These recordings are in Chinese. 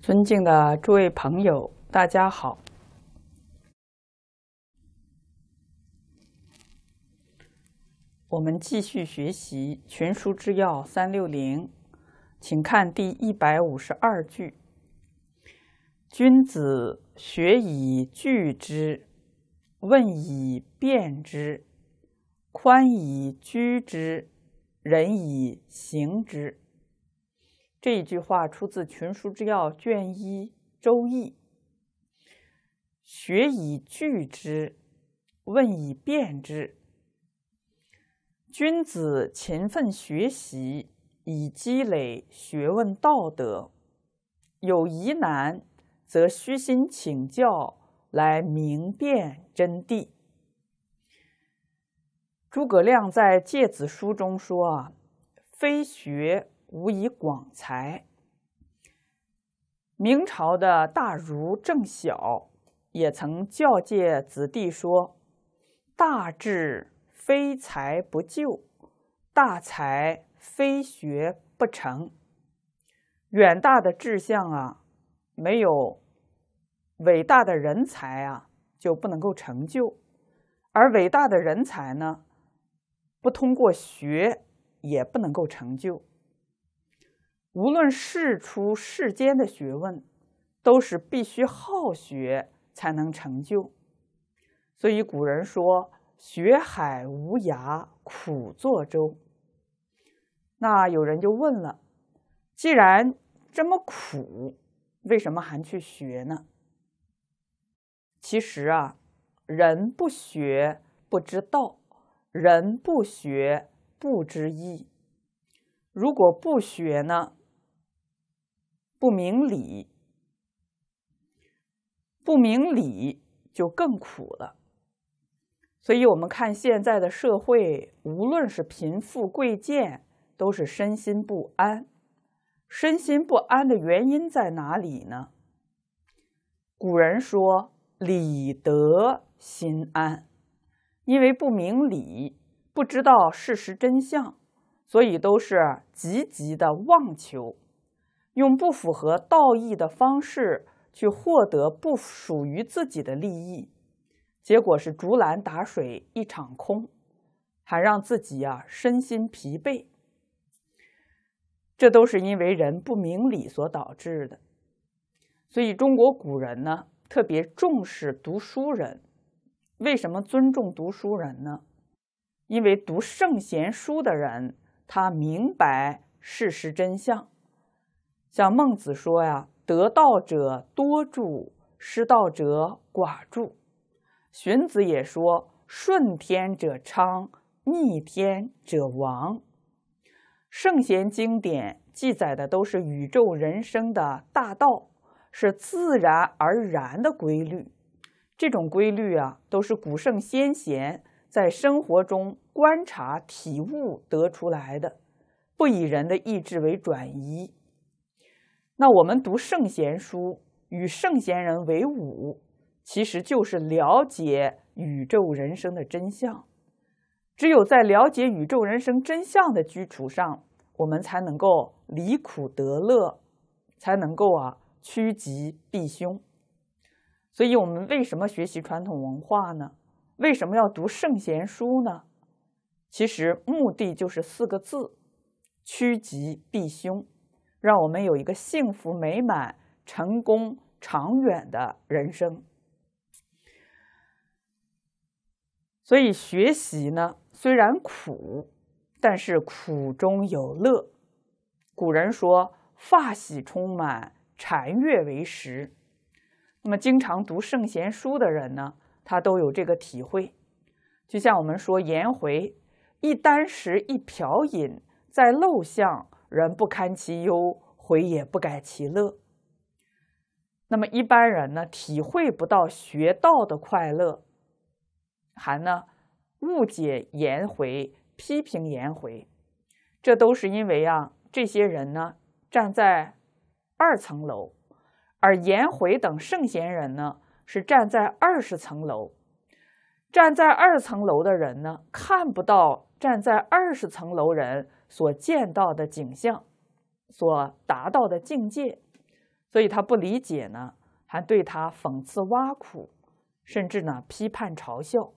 尊敬的诸位朋友，大家好。我们继续学习《群书之要360》，请看第152句：君子学以聚之，问以辨之，宽以居之，仁以行之。这一句话出自《群书之要》卷1《周易》。学以聚之，问以辨之。君子勤奋学习，以积累学问道德；有疑难，则虚心请教，来明辨真谛。诸葛亮在《诫子书》中说：“非学无以广才。”明朝的大儒郑晓也曾教诫子弟说：“大志非才不就，大才非学不成。”远大的志向没有伟大的人才就不能够成就；而伟大的人才呢，不通过学也不能够成就。无论世出世间的学问，都是必须好学才能成就。所以古人说：“学海无涯，苦作舟。”那有人就问了：既然这么苦，为什么还去学呢？其实人不学不知道，人不学不知义。如果不学呢，不明理，不明理就更苦了。所以我们看现在的社会，无论是贫富贵贱，都是身心不安。身心不安的原因在哪里呢？古人说：“理得心安。”因为不明理，不知道事实真相，所以都是积极的妄求，用不符合道义的方式去获得不属于自己的利益，结果是竹篮打水一场空，还让自己身心疲惫。这都是因为人不明理所导致的。所以中国古人呢，特别重视读书人。为什么尊重读书人呢？因为读圣贤书的人，他明白事实真相。像孟子说得道者多助，失道者寡助。荀子也说：顺天者昌，逆天者亡。圣贤经典记载的都是宇宙人生的大道，是自然而然的规律。这种规律都是古圣先贤在生活中观察体悟得出来的，不以人的意志为转移。那我们读圣贤书，与圣贤人为伍，其实就是了解宇宙人生的真相。只有在了解宇宙人生真相的基础上，我们才能够离苦得乐，才能够趋吉避凶。所以我们为什么学习传统文化呢？为什么要读圣贤书呢？其实目的就是4个字：趋吉避凶，让我们有一个幸福美满、成功长远的人生。所以学习呢，虽然苦，但是苦中有乐。古人说：“发喜充满，禅悦为食。”那么经常读圣贤书的人呢，他都有这个体会。就像我们说颜回：“一箪食，一瓢饮，在陋巷，人不堪其忧，回也不改其乐。”那么一般人呢，体会不到学道的快乐，还呢误解颜回，批评颜回。这都是因为这些人呢站在2层楼，而颜回等圣贤人呢是站在20层楼。站在2层楼的人呢，看不到站在20层楼人所见到的景象，所达到的境界， 所以他不理解呢，还对他讽刺挖苦，甚至呢批判嘲笑。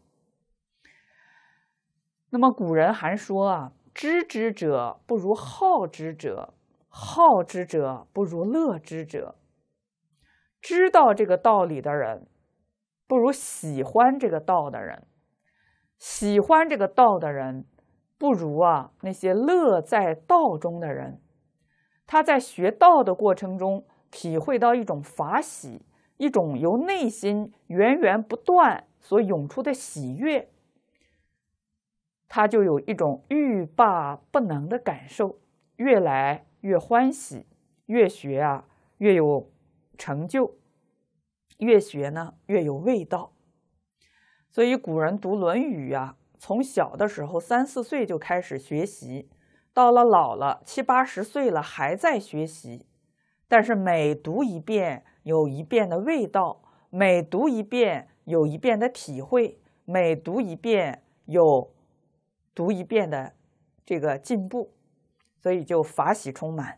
那么古人还说啊，知之者不如好之者，好之者不如乐之者。知道这个道理的人，不如喜欢这个道的人；喜欢这个道的人，不如那些乐在道中的人。他在学道的过程中，体会到一种法喜，一种由内心源源不断所涌出的喜悦，他就有一种欲罢不能的感受，越来越欢喜，越学越有成就，越学呢越有味道。所以古人读《论语》从小的时候3、4岁就开始学习，到了老了7、80岁了还在学习。但是每读一遍有一遍的味道，每读一遍有一遍的体会，每读一遍有读一遍的这个进步，所以就法喜充满。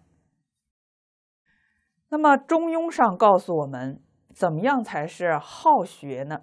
那么《中庸》上告诉我们，怎么样才是好学呢？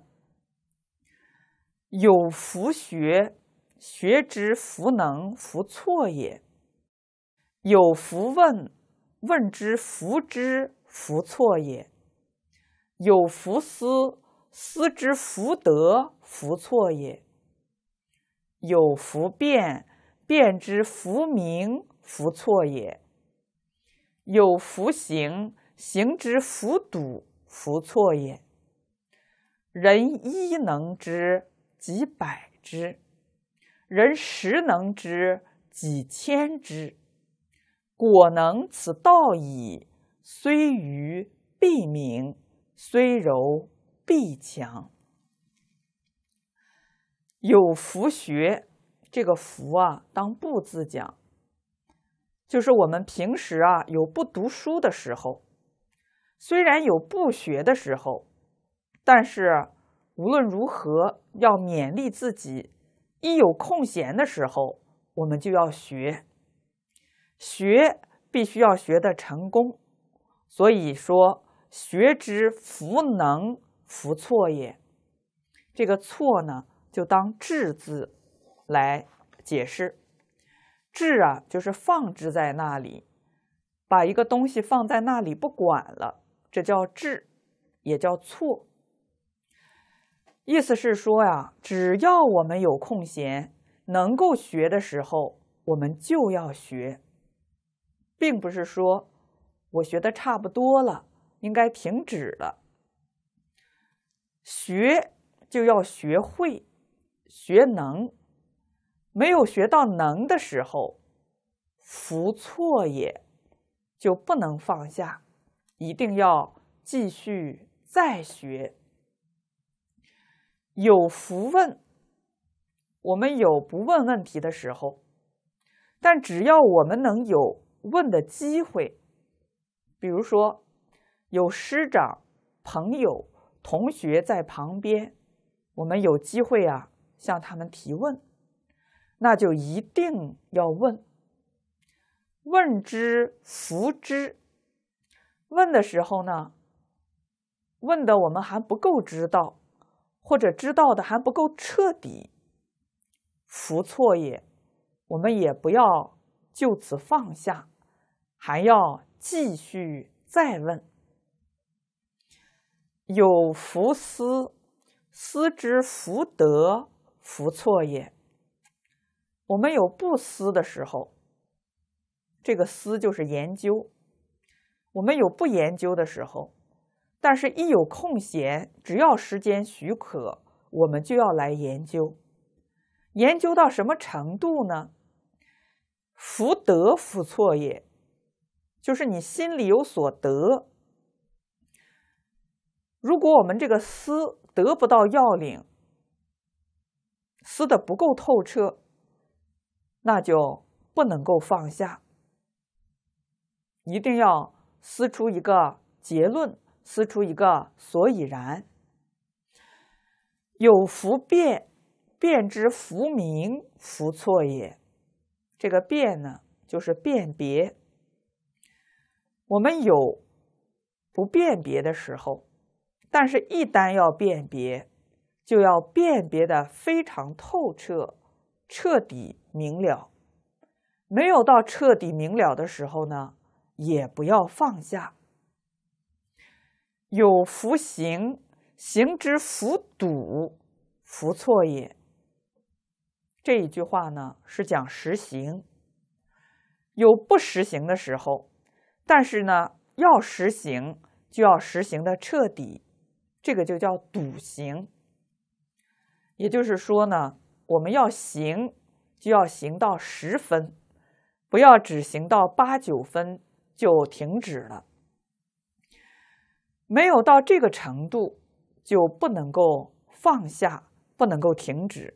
有弗学，学之弗能，弗错也；有弗问，问之弗知，弗错也；有弗思，思之弗得，弗错也；有弗辩，辩之弗明，弗错也；有弗行，行之弗笃，弗错也。人一能知，几百之；人十能知，几千之。果能此道矣，虽愚必明，虽柔必强。有弗学，这个弗当不字讲，就是我们平时有不读书的时候，虽然有不学的时候，但是无论如何要勉励自己，一有空闲的时候，我们就要学。学必须要学得成功，所以说学之弗能，弗错也。这个错呢，就当置字来解释。置就是放置在那里，把一个东西放在那里不管了，这叫置，也叫错。意思是说只要我们有空闲，能够学的时候，我们就要学，并不是说我学的差不多了，应该停止了。学就要学会，学能。没有学到能的时候，弗错也，就不能放下，一定要继续再学。有弗问，我们有不问问题的时候，但只要我们能有问的机会，比如说有师长、朋友、同学在旁边，我们有机会向他们提问，那就一定要问。问之弗知，问的时候呢，问的我们还不够知道，或者知道的还不够彻底，弗错也，我们也不要就此放下，还要继续再问。有弗思，思之弗得，弗错也。我们有不思的时候，这个思就是研究。我们有不研究的时候，但是一有空闲，只要时间许可，我们就要来研究。研究到什么程度呢？弗得弗错也，就是你心里有所得。如果我们这个思得不到要领，思得不够透彻，那就不能够放下，一定要思出一个结论，思出一个所以然。有弗辩，辩之弗明，弗错也。这个辩呢，就是辨别。我们有不辨别的时候，但是一旦要辨别，就要辨别的非常透彻、彻底明了。没有到彻底明了的时候呢，也不要放下。有弗行，行之弗笃，弗错也。这一句话呢，是讲实行。有不实行的时候，但是呢，要实行就要实行的彻底，这个就叫笃行。也就是说呢，我们要行就要行到10分，不要只行到8、9分就停止了。没有到这个程度，就不能够放下，不能够停止。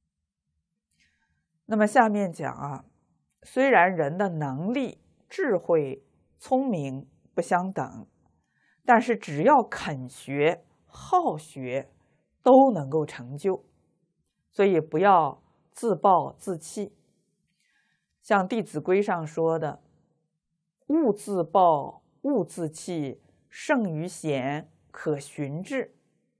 那么下面讲啊，虽然人的能力、智慧、聪明不相等，但是只要肯学、好学，都能够成就。所以不要自暴自弃。像《弟子规》上说的：“勿自暴，勿自弃，胜于贤，可循之。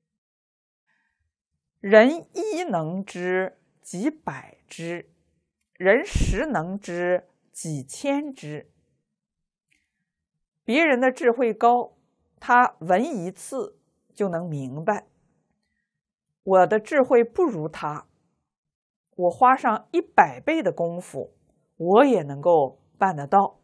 人一能知，几百之；人10能知，几千之。”别人的智慧高，他闻一次就能明白。我的智慧不如他，我花上100倍的功夫，我也能够办得到。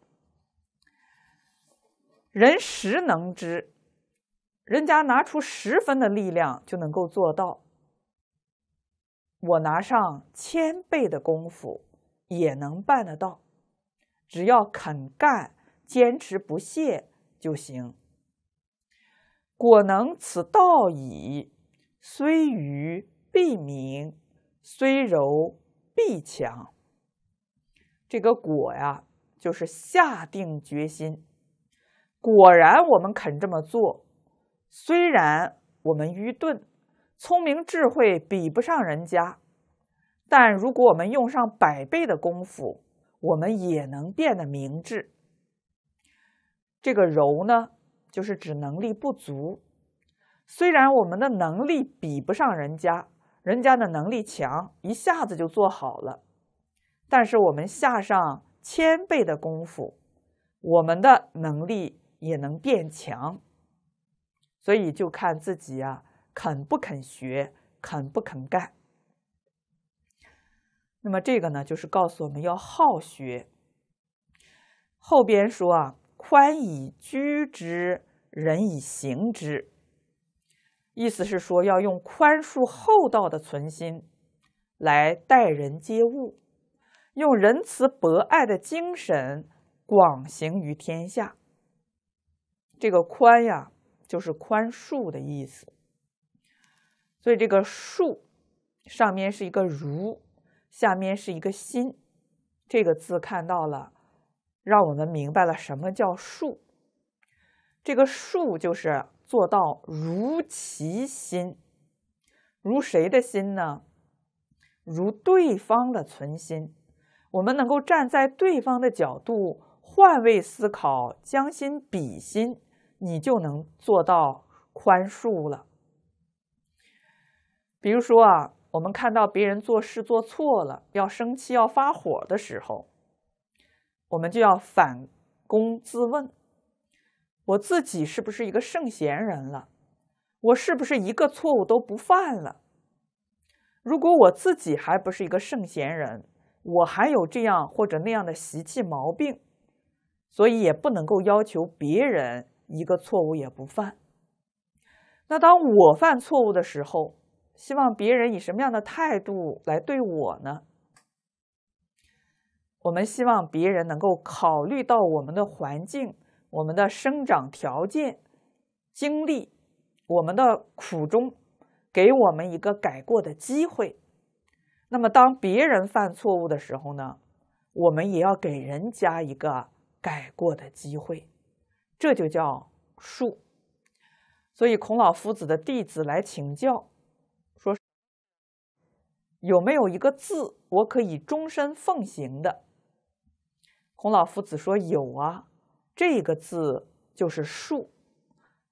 人10能知，人家拿出10分的力量就能够做到，我拿上1000倍的功夫也能办得到，只要肯干，坚持不懈就行。果能此道矣，虽愚必明，虽柔必强。这个果呀，就是下定决心。果然我们肯这么做，虽然我们愚钝，聪明智慧比不上人家，但如果我们用上100倍的功夫，我们也能变得明智。这个柔呢，就是指能力不足。虽然我们的能力比不上人家，人家的能力强，一下子就做好了，但是我们下上1000倍的功夫，我们的能力也能变强。所以就看自己啊，肯不肯学，肯不肯干。那么这个呢，就是告诉我们要好学。后边说啊，宽以居之，仁以行之。意思是说，要用宽恕厚道的存心来待人接物，用仁慈博爱的精神广行于天下。这个宽呀，就是宽恕的意思。所以这个恕上面是一个如，下面是一个心。这个字看到了，让我们明白了什么叫恕。这个恕就是做到如其心。如谁的心呢？如对方的存心。我们能够站在对方的角度，换位思考，将心比心，你就能做到宽恕了。比如说啊，我们看到别人做事做错了，要生气要发火的时候，我们就要反躬自问，我自己是不是一个圣贤人了？我是不是一个错误都不犯了？如果我自己还不是一个圣贤人，我还有这样或者那样的习气毛病，所以也不能够要求别人一个错误也不犯。那当我犯错误的时候，希望别人以什么样的态度来对我呢？我们希望别人能够考虑到我们的环境、我们的生长条件、经历、我们的苦衷，给我们一个改过的机会。那么当别人犯错误的时候呢，我们也要给人家一个改过的机会，这就叫恕。所以孔老夫子的弟子来请教，说有没有一个字我可以终身奉行的？孔老夫子说有啊，这个字就是恕。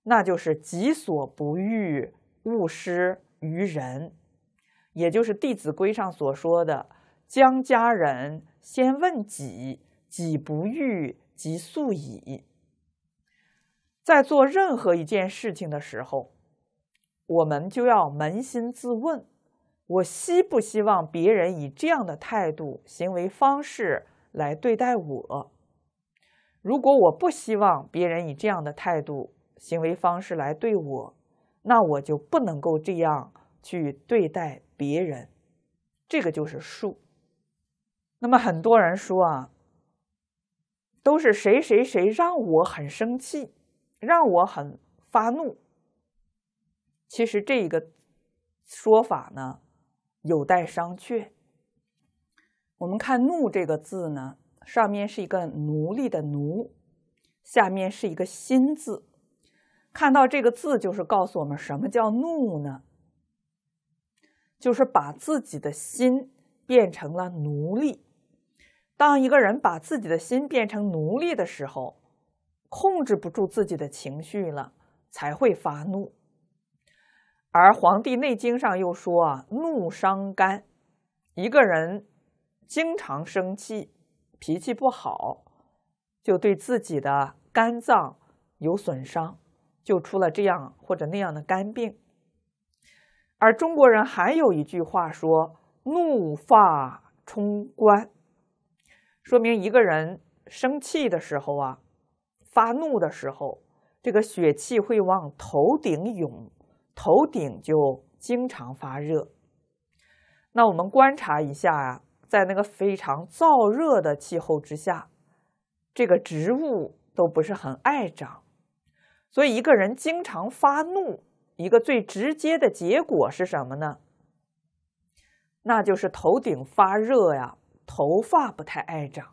那就是己所不欲，勿施于人，也就是《弟子规》上所说的“将家人先问己，己不欲，即速矣”。在做任何一件事情的时候，我们就要扪心自问：我希不希望别人以这样的态度、行为方式来对待我？如果我不希望别人以这样的态度、行为方式来对我，那我就不能够这样去对待别人。这个就是恕。那么很多人说啊，都是谁谁谁让我很生气，让我很发怒。其实这个说法呢，有待商榷。我们看“怒”这个字呢，上面是一个奴隶的“奴”，下面是一个心字。看到这个字，就是告诉我们什么叫怒呢？就是把自己的心变成了奴隶。当一个人把自己的心变成奴隶的时候，控制不住自己的情绪了，才会发怒。而《黄帝内经》上又说啊，怒伤肝。一个人经常生气，脾气不好，就对自己的肝脏有损伤，就出了这样或者那样的肝病。而中国人还有一句话说，怒发冲冠，说明一个人生气的时候啊，发怒的时候，这个血气会往头顶涌，头顶就经常发热。那我们观察一下啊，在那个非常燥热的气候之下，这个植物都不是很爱长。所以一个人经常发怒，一个最直接的结果是什么呢？那就是头顶发热呀，头发不太爱长。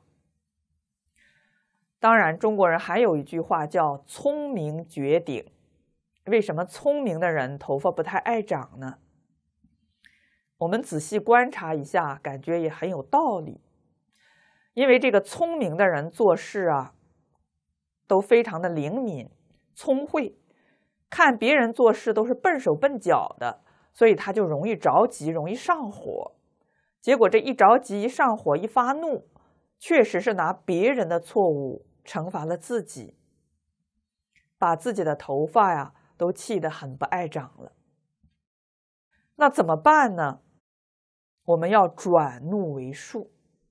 当然，中国人还有一句话叫“聪明绝顶”。为什么聪明的人头发不太爱长呢？我们仔细观察一下，感觉也很有道理。因为这个聪明的人做事啊，都非常的灵敏、聪慧，看别人做事都是笨手笨脚的，所以他就容易着急，容易上火。结果这一着急、一上火、一发怒，确实是拿别人的错误惩罚了自己，把自己的头发呀都气得很不爱长了。那怎么办呢？我们要转怒为恕。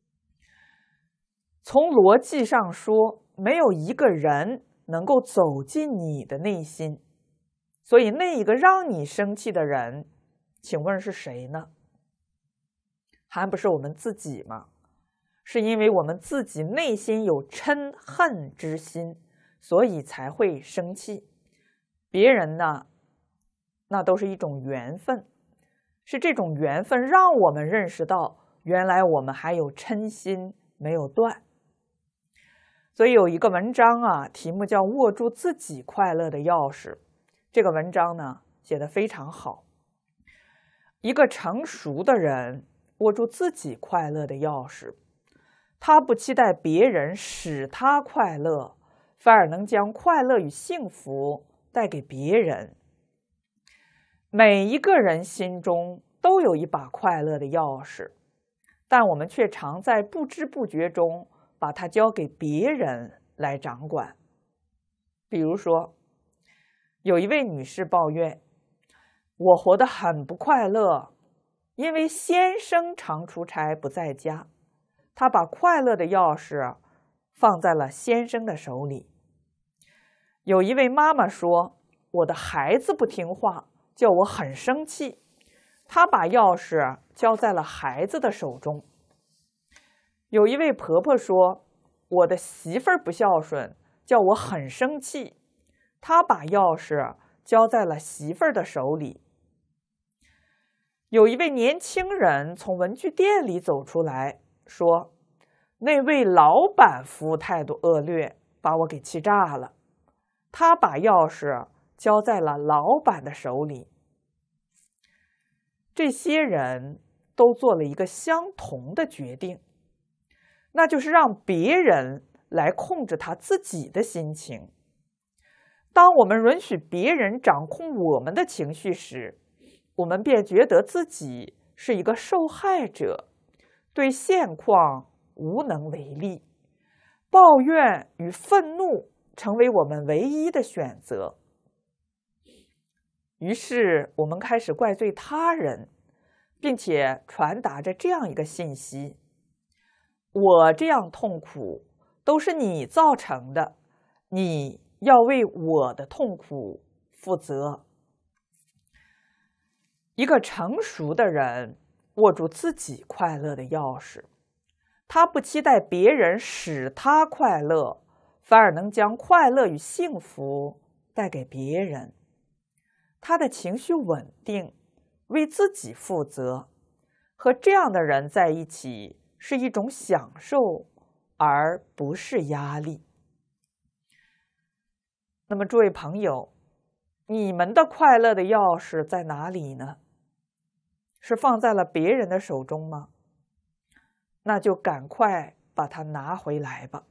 从逻辑上说，没有一个人能够走进你的内心，所以那一个让你生气的人，请问是谁呢？还不是我们自己吗？是因为我们自己内心有嗔恨之心，所以才会生气。别人呢，那都是一种缘分，是这种缘分让我们认识到，原来我们还有嗔心没有断。所以有一个文章啊，题目叫“握住自己快乐的钥匙”。这个文章呢，写得非常好。一个成熟的人握住自己快乐的钥匙，他不期待别人使他快乐，反而能将快乐与幸福带给别人。每一个人心中都有一把快乐的钥匙，但我们却常在不知不觉中把它交给别人来掌管。比如说，有一位女士抱怨，我活得很不快乐，因为先生常出差不在家，她把快乐的钥匙放在了先生的手里。有一位妈妈说，我的孩子不听话，叫我很生气，她把钥匙交在了孩子的手中。有一位婆婆说，我的媳妇儿不孝顺，叫我很生气，她把钥匙交在了媳妇儿的手里。有一位年轻人从文具店里走出来，说，那位老板服务态度恶劣，把我给气炸了，他把钥匙交在了老板的手里。这些人都做了一个相同的决定，那就是让别人来控制他自己的心情。 当我们允许别人掌控我们的情绪时，我们便觉得自己是一个受害者，对现况无能为力，抱怨与愤怒成为我们唯一的选择。于是我们开始怪罪他人，并且传达着这样一个信息：我这样痛苦都是你造成的，你要为我的痛苦负责。一个成熟的人握住自己快乐的钥匙，他不期待别人使他快乐，反而能将快乐与幸福带给别人。他的情绪稳定，为自己负责。和这样的人在一起是一种享受，而不是压力。那么，诸位朋友，你们的快乐的钥匙在哪里呢？是放在了别人的手中吗？那就赶快把它拿回来吧。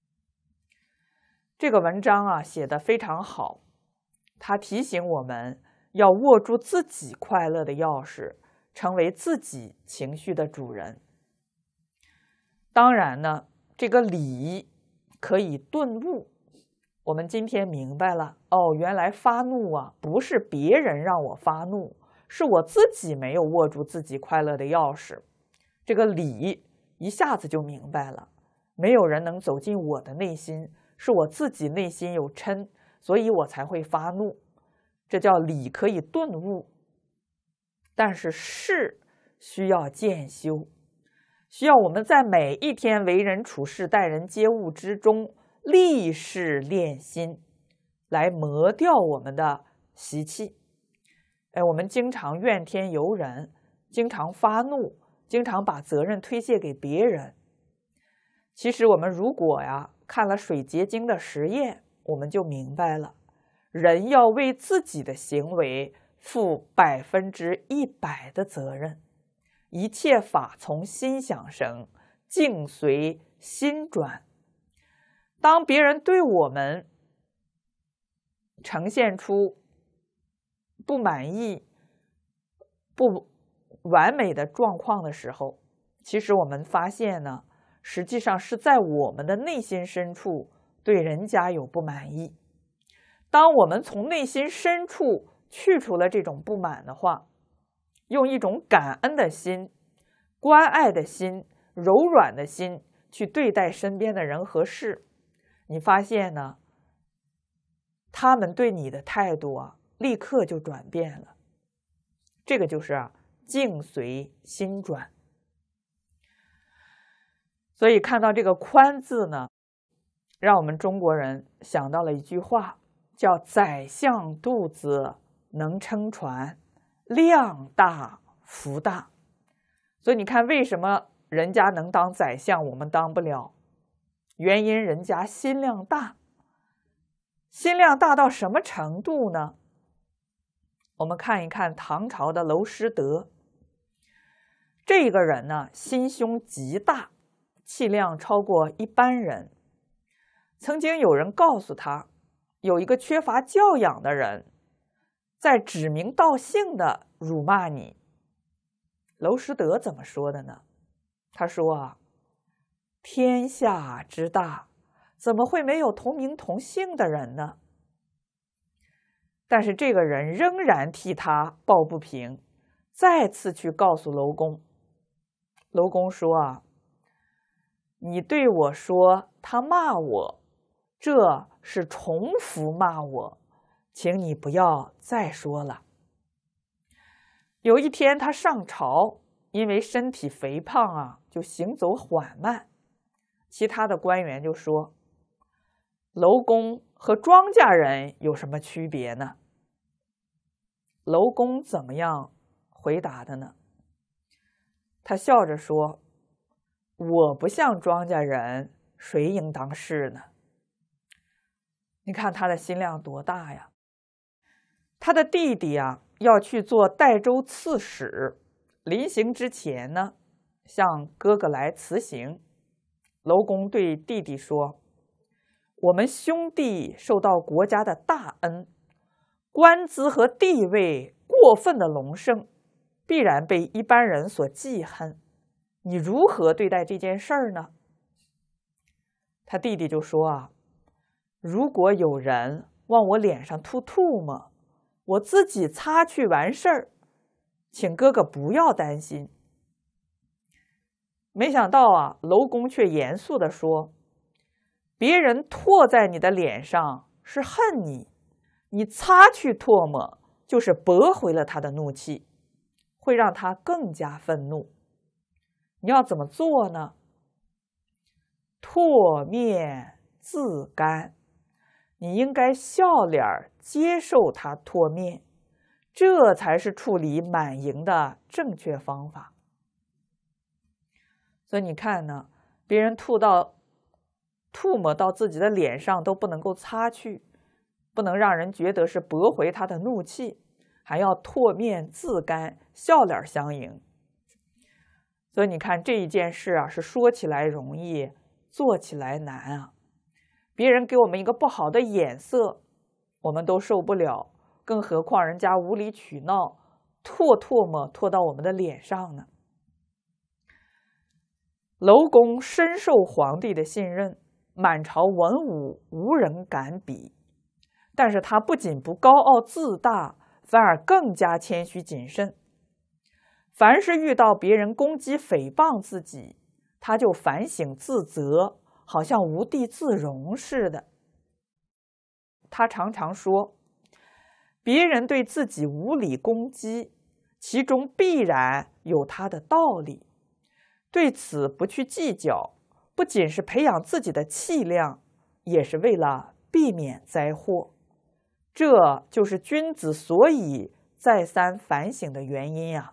这个文章啊，写得非常好，它提醒我们要握住自己快乐的钥匙，成为自己情绪的主人。当然呢，这个理可以顿悟。我们今天明白了，哦，原来发怒啊，不是别人让我发怒，是我自己没有握住自己快乐的钥匙。这个理一下子就明白了，没有人能走进我的内心，是我自己内心有嗔，所以我才会发怒。这叫理可以顿悟。但是事需要渐修，需要我们在每一天为人处事、待人接物之中立事练心，来磨掉我们的习气。我们经常怨天尤人，经常发怒，经常把责任推卸给别人。其实我们如果看了水结晶的实验，我们就明白了，人要为自己的行为负100%的责任。一切法从心想生，境随心转。当别人对我们呈现出不满意、不完美的状况的时候，其实我们发现呢，实际上是在我们的内心深处对人家有不满意。当我们从内心深处去除了这种不满的话，用一种感恩的心、关爱的心、柔软的心去对待身边的人和事，你发现呢，他们对你的态度立刻就转变了。这个就是境随心转。所以看到这个宽字呢，让我们中国人想到了一句话，叫宰相肚子能撑船，量大福大。所以你看，为什么人家能当宰相，我们当不了？原因人家心量大。心量大到什么程度呢？我们看一看唐朝的娄师德。这个人呢，心胸极大，气量超过一般人。曾经有人告诉他，有一个缺乏教养的人在指名道姓的辱骂你。娄师德怎么说的呢？他说天下之大，怎么会没有同名同姓的人呢？但是这个人仍然替他抱不平，再次去告诉娄公。娄公说你对我说他骂我，这是重复骂我，请你不要再说了。有一天他上朝，因为身体肥胖就行走缓慢。其他的官员就说，娄公和庄稼人有什么区别呢？娄公怎么样回答的呢？他笑着说，我不像庄稼人，谁应当是呢？你看他的心量多大呀！他的弟弟要去做代州刺史，临行之前呢，向哥哥来辞行。娄公对弟弟说， 我们兄弟受到国家的大恩，官资和地位过分的隆盛，必然被一般人所记恨。你如何对待这件事儿呢？他弟弟就说啊，如果有人往我脸上吐唾沫，我自己擦去完事儿，请哥哥不要担心。没想到啊，楼公却严肃地说，别人唾在你的脸上是恨你，你擦去唾沫就是驳回了他的怒气，会让他更加愤怒。你要怎么做呢？唾面自干，你应该笑脸接受他唾面，这才是处理满盈的正确方法。所以你看呢，别人唾沫到自己的脸上都不能够擦去，不能让人觉得是驳回他的怒气，还要唾面自干，笑脸相迎。所以你看这一件事啊，是说起来容易，做起来难啊。别人给我们一个不好的眼色，我们都受不了，更何况人家无理取闹，唾沫吐到我们的脸上呢？楼公深受皇帝的信任，满朝文武无人敢比。但是他不仅不高傲自大，反而更加谦虚谨慎。凡是遇到别人攻击诽谤自己，他就反省自责，好像无地自容似的。他常常说，别人对自己无理攻击，其中必然有他的道理。对此不去计较，不仅是培养自己的气量，也是为了避免灾祸。这就是君子所以再三反省的原因呀。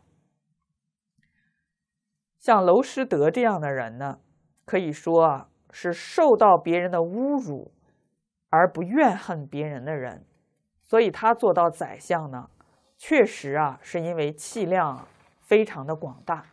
像娄师德这样的人呢，可以说啊，是受到别人的侮辱而不怨恨别人的人，所以他做到宰相呢，确实啊，是因为气量非常的广大。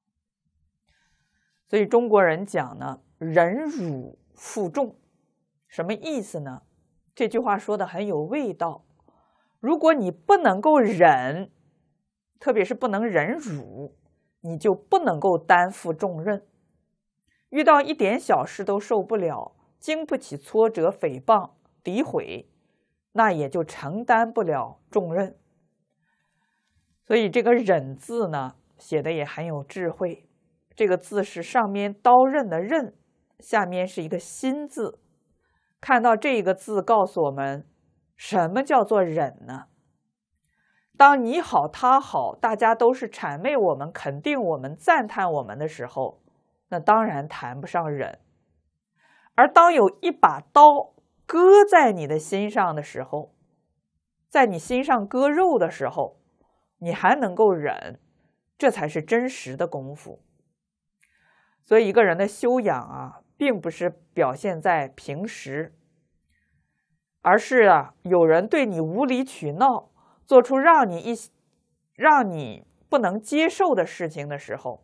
所以中国人讲呢，忍辱负重，什么意思呢？这句话说的很有味道。如果你不能够忍，特别是不能忍辱，你就不能够担负重任。遇到一点小事都受不了，经不起挫折、诽谤、诋毁，那也就承担不了重任。所以这个忍字呢，写的也很有智慧。这个字是上面刀刃的刃，下面是一个心字。看到这个字告诉我们，什么叫做忍呢？当你好他好，大家都是谄媚我们、肯定我们、赞叹我们的时候，那当然谈不上忍。而当有一把刀割在你的心上的时候，在你心上割肉的时候，你还能够忍，这才是真实的功夫。所以一个人的修养啊，并不是表现在平时，而是啊，有人对你无理取闹，做出让你不能接受的事情的时候，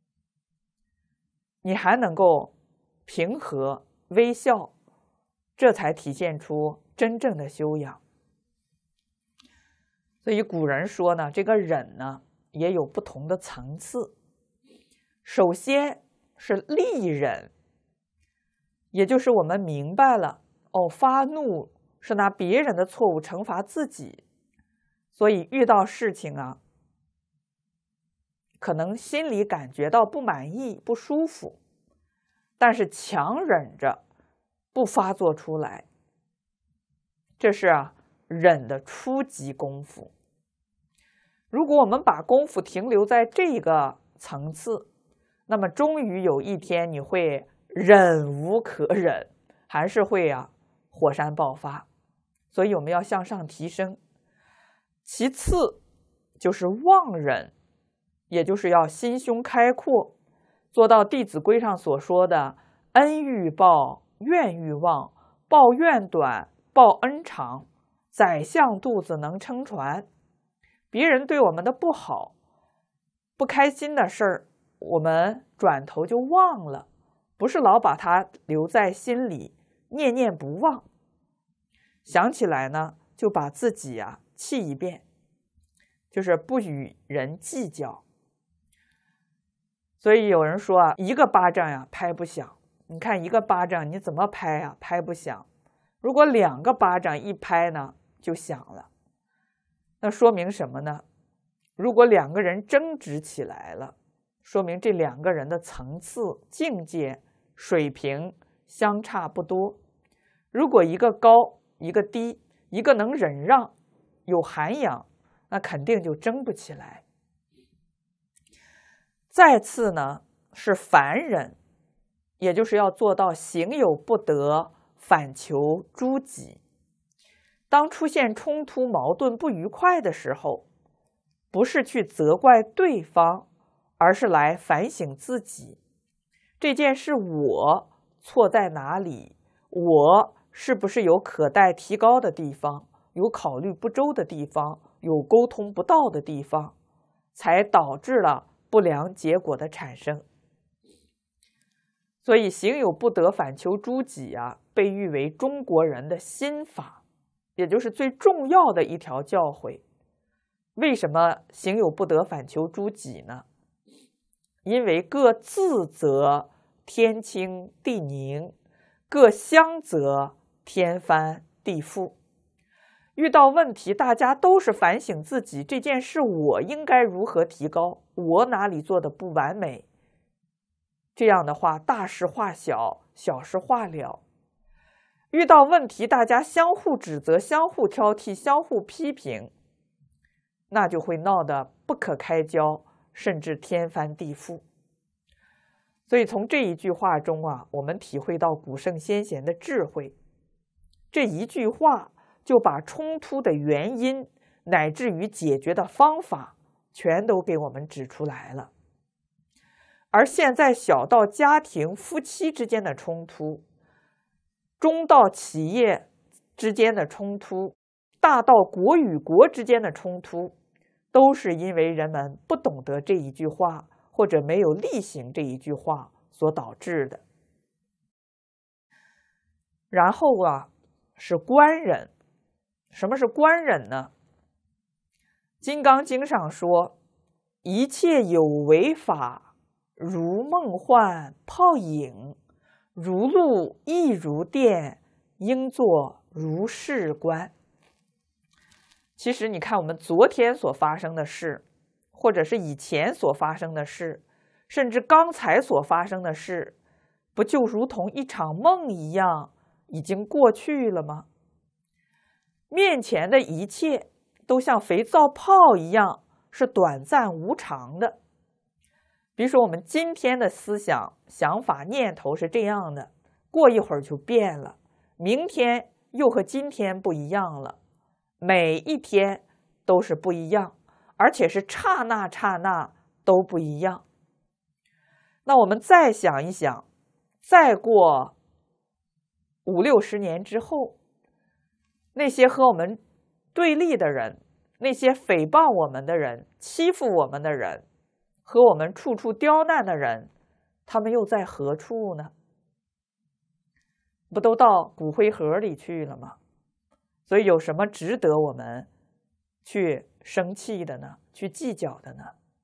你还能够平和微笑，这才体现出真正的修养。所以古人说呢，这个忍呢，也有不同的层次。首先是利忍，也就是我们明白了，发怒是拿别人的错误惩罚自己，所以遇到事情啊，可能心里感觉到不满意、不舒服，但是强忍着不发作出来，这是忍的初级功夫。如果我们把功夫停留在这个层次，那么终于有一天你会忍无可忍，还是会火山爆发。所以我们要向上提升。其次就是忘忍，也就是要心胸开阔，做到《弟子规》上所说的恩欲报，怨欲忘，报怨短，报恩长，宰相肚子能撑船。别人对我们的不好、不开心的事儿，我们转头就忘了，不是老把它留在心里， 念念不忘，想起来呢就把自己气一遍，就是不与人计较。所以有人说一个巴掌拍不响，你看一个巴掌你怎么拍拍不响。如果2个巴掌一拍呢就响了。那说明什么呢？如果2个人争执起来了，说明这2个人的层次、境界、水平相差不多。如果一个高，一个低，一个能忍让，有涵养，那肯定就争不起来。再次呢，是凡人，也就是要做到行有不得，反求诸己。当出现冲突、矛盾、不愉快的时候，不是去责怪对方，而是来反省自己。这件事我错在哪里？我是不是有可待提高的地方？有考虑不周的地方？有沟通不到的地方？才导致了不良结果的产生。所以行有不得，反求诸己被誉为中国人的心法，也就是最重要的一条教诲。为什么行有不得，反求诸己呢？因为各自责，天清地宁；各相责，天翻地覆。遇到问题，大家都是反省自己，这件事我应该如何提高，我哪里做的不完美。这样的话，大事化小，小事化了。遇到问题，大家相互指责，相互挑剔，相互批评，那就会闹得不可开交，甚至天翻地覆。所以从这一句话中我们体会到古圣先贤的智慧。这一句话就把冲突的原因乃至于解决的方法全都给我们指出来了。而现在小到家庭、夫妻之间的冲突，中到企业之间的冲突，大到国与国之间的冲突，都是因为人们不懂得这一句话，或者没有力行这一句话所导致的。然后是观忍。什么是观忍呢？金刚经上说，一切有为法，如梦幻泡影，如露亦如电，应作如是观。其实你看我们昨天所发生的事，或者是以前所发生的事，甚至刚才所发生的事，不就如同一场梦一样，已经过去了吗？面前的一切都像肥皂泡一样，是短暂无常的。比如说我们今天的思想、想法、念头是这样的，过一会儿就变了，明天又和今天不一样了。每一天都是不一样，而且是刹那刹那都不一样。那我们再想一想，再过50-60年之后，那些和我们对立的人，那些诽谤我们的人，欺负我们的人，和我们处处刁难的人，他们又在何处呢？不都到骨灰盒里去了吗？所以有什么值得我们去生气的呢？去计较的呢？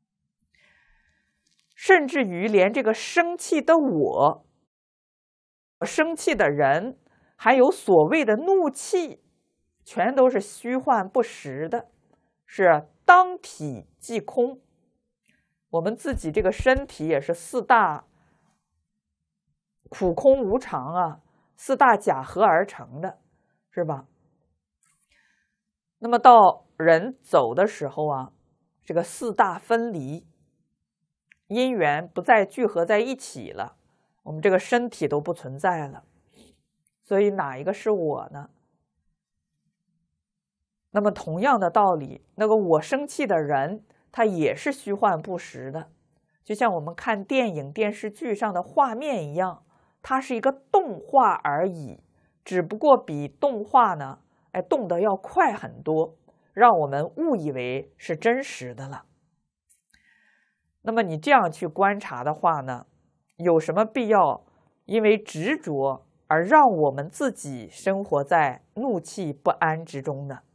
甚至于连这个生气的我，生气的人，还有所谓的怒气，全都是虚幻不实的，是当体即空。我们自己这个身体也是4大苦空无常4大假合而成的，是吧？那么到人走的时候这个4大分离，因缘不再聚合在一起了，我们这个身体都不存在了。所以哪一个是我呢？那么同样的道理，那个我生气的人，他也是虚幻不实的，就像我们看电影、电视剧上的画面一样，它是一个动画而已，只不过比动画呢，动得要快很多，让我们误以为是真实的了。那么你这样去观察的话呢，有什么必要因为执着而让我们自己生活在怒气不安之中呢？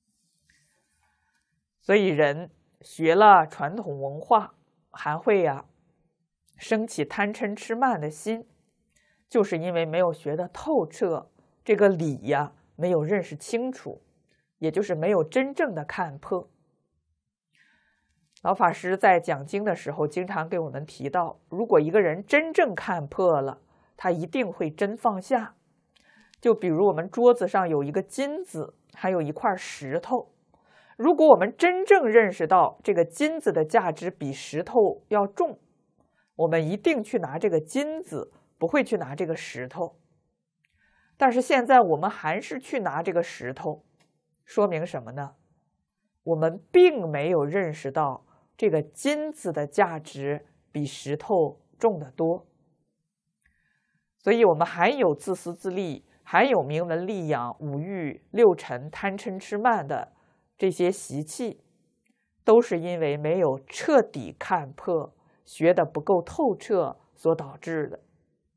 所以人学了传统文化，还会升起贪嗔痴慢的心，就是因为没有学得透彻，这个理没有认识清楚，也就是没有真正的看破。老法师在讲经的时候，经常给我们提到，如果一个人真正看破了，他一定会真放下。就比如我们桌子上有一个金子，还有一块石头，如果我们真正认识到这个金子的价值比石头要重，我们一定去拿这个金子，不会去拿这个石头。但是现在我们还是去拿这个石头，说明什么呢？我们并没有认识到这个金子的价值比石头重得多。所以我们还有自私自利，还有名闻利养、五欲六尘、贪嗔痴慢的这些习气，都是因为没有彻底看破，学得不够透彻所导致的。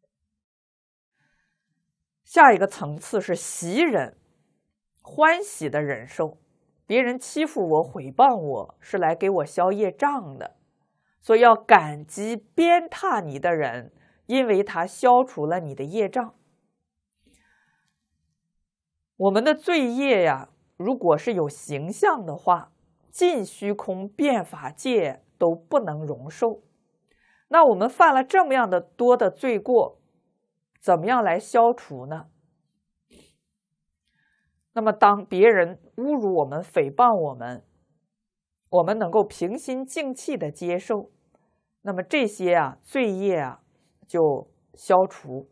下一个层次是喜忍，欢喜的忍受。别人欺负我、诽谤我，是来给我消业障的，所以要感激鞭挞你的人，因为他消除了你的业障。我们的罪业如果是有形象的话，尽虚空遍法界都不能容受。那我们犯了这么样的多的罪过，怎么样来消除呢？那么当别人侮辱我们、诽谤我们，我们能够平心静气的接受，那么这些罪业就消除。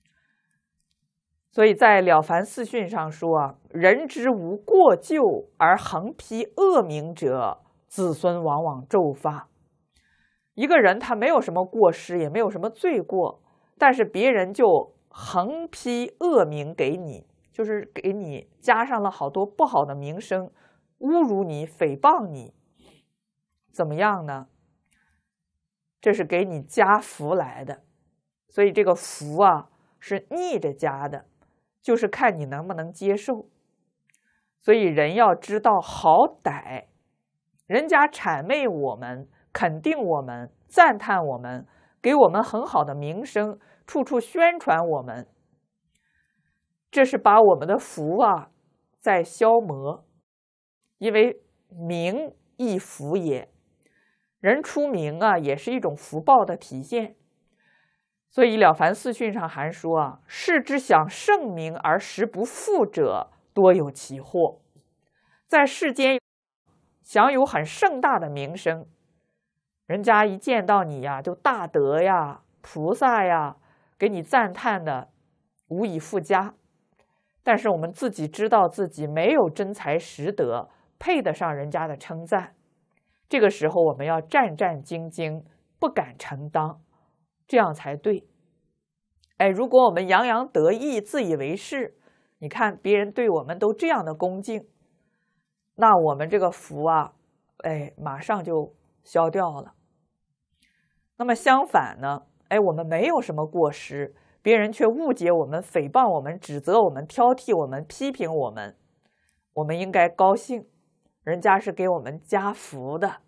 所以在《了凡四训》上说人之无过咎而横批恶名者，子孙往往骤发。一个人他没有什么过失，也没有什么罪过，但是别人就横批恶名给你，就是给你加上了好多不好的名声，侮辱你、诽谤你，怎么样呢？这是给你加福来的。所以这个福是逆着加的，就是看你能不能接受。所以人要知道好歹，人家谄媚我们、肯定我们、赞叹我们，给我们很好的名声，处处宣传我们，这是把我们的福在消磨。因为名亦福也，人出名也是一种福报的体现。所以《了凡四训》上还说士之享盛名而实不富者，多有其祸。在世间享有很盛大的名声，人家一见到你就大德菩萨给你赞叹的无以复加。但是我们自己知道自己没有真才实德，配得上人家的称赞，这个时候我们要战战兢兢，不敢承当，这样才对。如果我们洋洋得意、自以为是，你看别人对我们都这样的恭敬，那我们这个福马上就消掉了。那么相反呢，我们没有什么过失，别人却误解我们、诽谤我们、指责我们、挑剔我们、批评我们，我们应该高兴，人家是给我们加福的。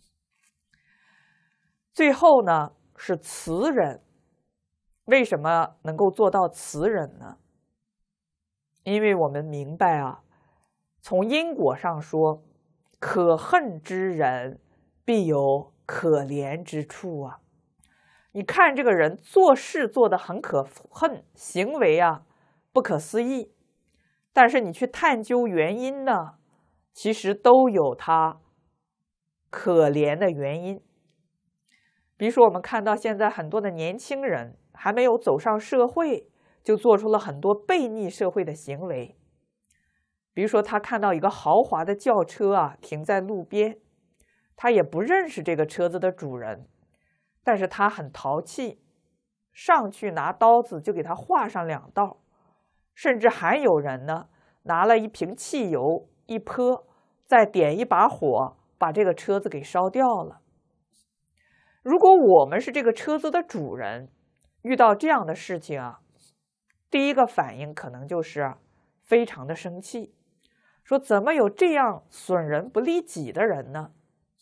最后呢是慈忍。为什么能够做到慈忍呢？因为我们明白从因果上说，可恨之人必有可怜之处你看这个人做事做得很可恨，行为不可思议，但是你去探究原因呢，其实都有他可怜的原因。比如说我们看到现在很多的年轻人还没有走上社会，就做出了很多悖逆社会的行为。比如说他看到一个豪华的轿车停在路边，他也不认识这个车子的主人，但是他很淘气，上去拿刀子就给他划上2道，甚至还有人呢拿了一瓶汽油一泼，再点一把火，把这个车子给烧掉了。如果我们是这个车子的主人，遇到这样的事情第一个反应可能就是非常的生气，说怎么有这样损人不利己的人呢？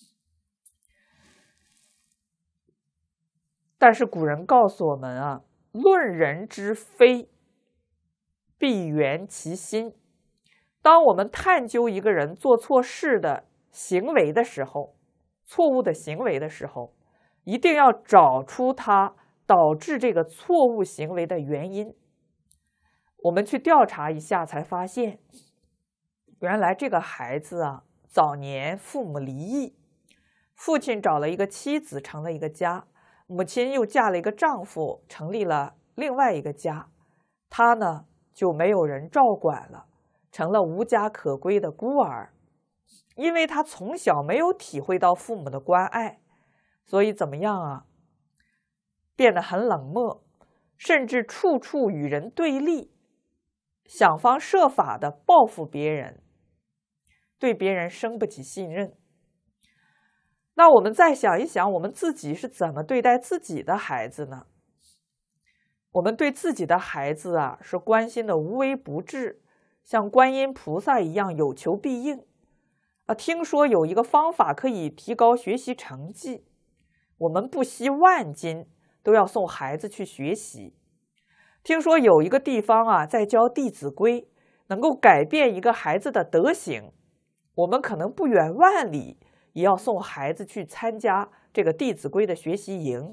但是古人告诉我们啊，论人之非，必圆其心。当我们探究一个人做错事的行为的时候，错误的行为的时候，一定要找出他导致这个错误行为的原因。我们去调查一下，才发现，原来这个孩子啊，早年父母离异，父亲找了一个妻子，成了一个家，母亲又嫁了一个丈夫，成立了另外一个家，他呢就没有人照管了，成了无家可归的孤儿。因为他从小没有体会到父母的关爱，所以怎么样啊？变得很冷漠，甚至处处与人对立，想方设法的报复别人，对别人生不起信任。那我们再想一想，我们自己是怎么对待自己的孩子呢？我们对自己的孩子啊，是关心的无微不至，像观音菩萨一样有求必应。听说有一个方法可以提高学习成绩，我们不惜万金都要送孩子去学习。听说有一个地方啊，在教《弟子规》，能够改变一个孩子的德行，我们可能不远万里也要送孩子去参加这个《弟子规》的学习营。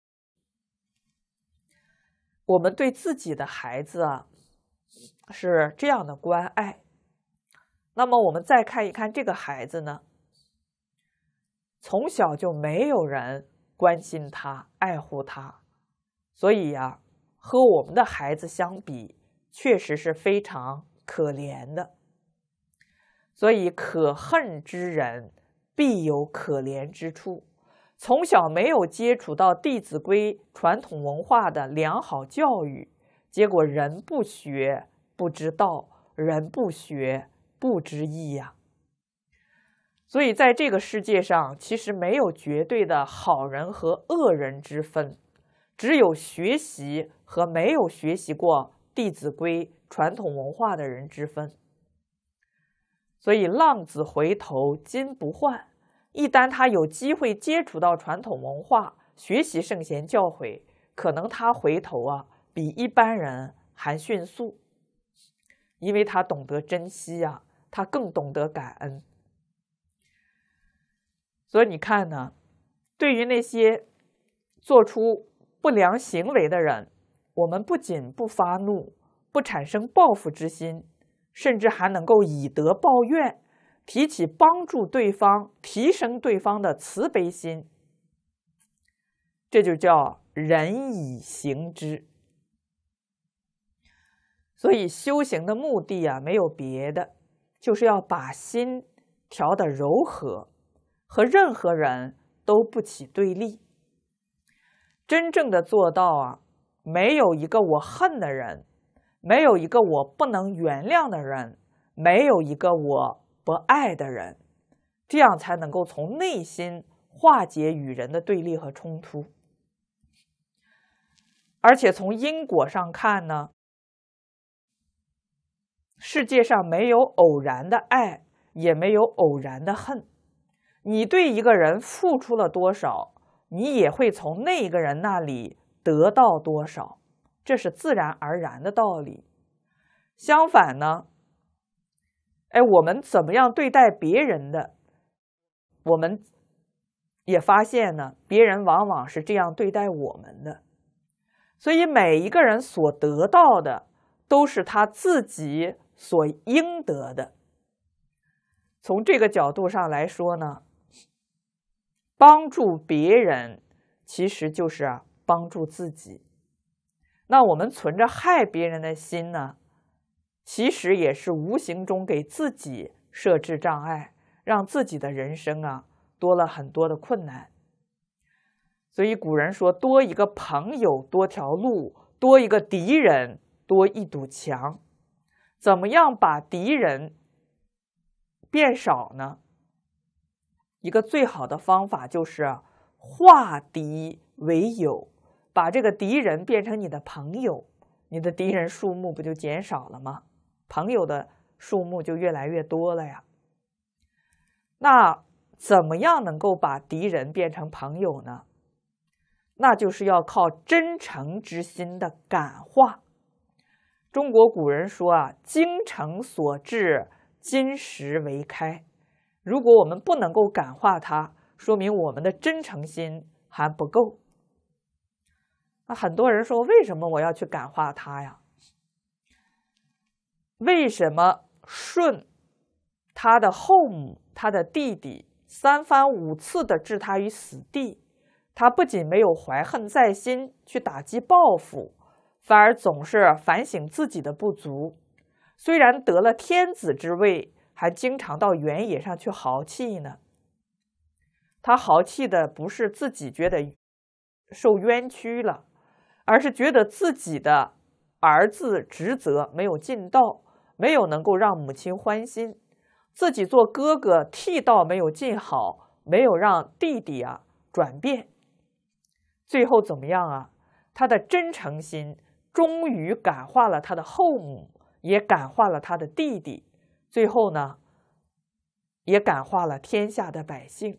我们对自己的孩子啊，是这样的关爱。那么我们再看一看这个孩子呢，从小就没有人关心他、爱护他，所以呀，和我们的孩子相比，确实是非常可怜的。所以可恨之人必有可怜之处。从小没有接触到《弟子规》传统文化的良好教育，结果人不学不知道，人不学不知义呀。所以在这个世界上，其实没有绝对的好人和恶人之分，只有学习和没有学习过《弟子规》传统文化的人之分。所以浪子回头金不换，一旦他有机会接触到传统文化，学习圣贤教诲，可能他回头啊比一般人还迅速，因为他懂得珍惜啊，他更懂得感恩。所以你看呢，对于那些做出不良行为的人，我们不仅不发怒，不产生报复之心，甚至还能够以德报怨，提起帮助对方、提升对方的慈悲心，这就叫仁以行之。所以修行的目的啊，没有别的，就是要把心调得柔和，和任何人都不起对立。真正的做到啊，没有一个我恨的人，没有一个我不能原谅的人，没有一个我不爱的人，这样才能够从内心化解与人的对立和冲突。而且从因果上看呢，世界上没有偶然的爱，也没有偶然的恨。你对一个人付出了多少，你也会从那个人那里得到多少，这是自然而然的道理。相反呢，我们怎么样对待别人的，我们也发现呢，别人往往是这样对待我们的。所以每一个人所得到的，都是他自己所应得的。从这个角度上来说呢，帮助别人其实就是帮助自己。那我们存着害别人的心呢，其实也是无形中给自己设置障碍，让自己的人生啊多了很多的困难。所以古人说，多一个朋友多条路，多一个敌人多一堵墙。怎么样把敌人变少呢？一个最好的方法就是化敌为友，把这个敌人变成你的朋友， 你的敌人数目不就减少了吗？朋友的数目就越来越多了呀。那怎么样能够把敌人变成朋友呢？那就是要靠真诚之心的感化。中国古人说啊，精诚所至，金石为开。如果我们不能够感化他，说明我们的真诚心还不够。那很多人说，为什么我要去感化他呀？为什么舜他的后母、他的弟弟3番5次的置他于死地，他不仅没有怀恨在心去打击报复，反而总是反省自己的不足。虽然得了天子之位，还经常到原野上去豪气呢。他豪气的不是自己觉得受冤屈了，而是觉得自己的儿子职责没有尽到，没有能够让母亲欢心，自己做哥哥替道没有尽好，没有让弟弟转变。最后怎么样啊？他的真诚心终于感化了他的后母，也感化了他的弟弟，最后呢，也感化了天下的百姓。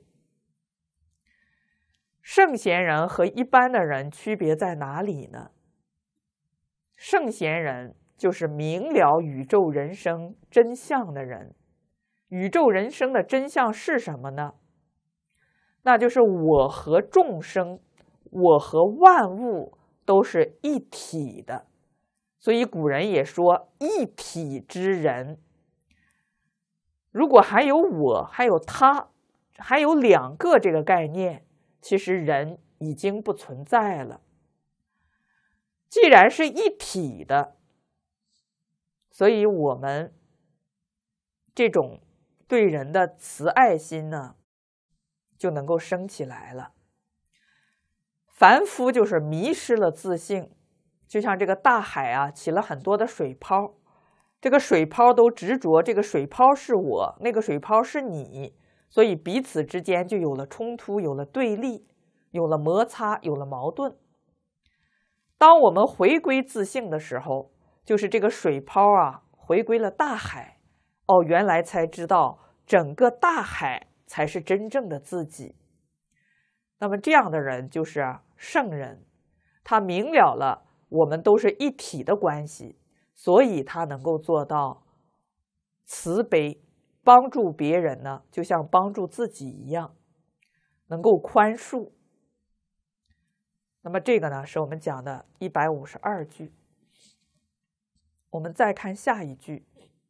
圣贤人和一般的人区别在哪里呢？圣贤人就是明了宇宙人生真相的人。宇宙人生的真相是什么呢？那就是我和众生，我和万物都是一体的。所以古人也说一体之人。如果还有我，还有他，还有两个这个概念，其实人已经不存在了。既然是一体的，所以我们这种对人的慈爱心呢，就能够升起来了。凡夫就是迷失了自性，就像这个大海起了很多的水泡，这个水泡都执着这个水泡是我，那个水泡是你，所以彼此之间就有了冲突，有了对立，有了摩擦，有了矛盾。当我们回归自性的时候，就是这个水泡回归了大海，原来才知道整个大海才是真正的自己。那么这样的人就是圣人，他明了了我们都是一体的关系，所以他能够做到慈悲，帮助别人呢，就像帮助自己一样，能够宽恕。那么这个呢，是我们讲的152句。我们再看下一句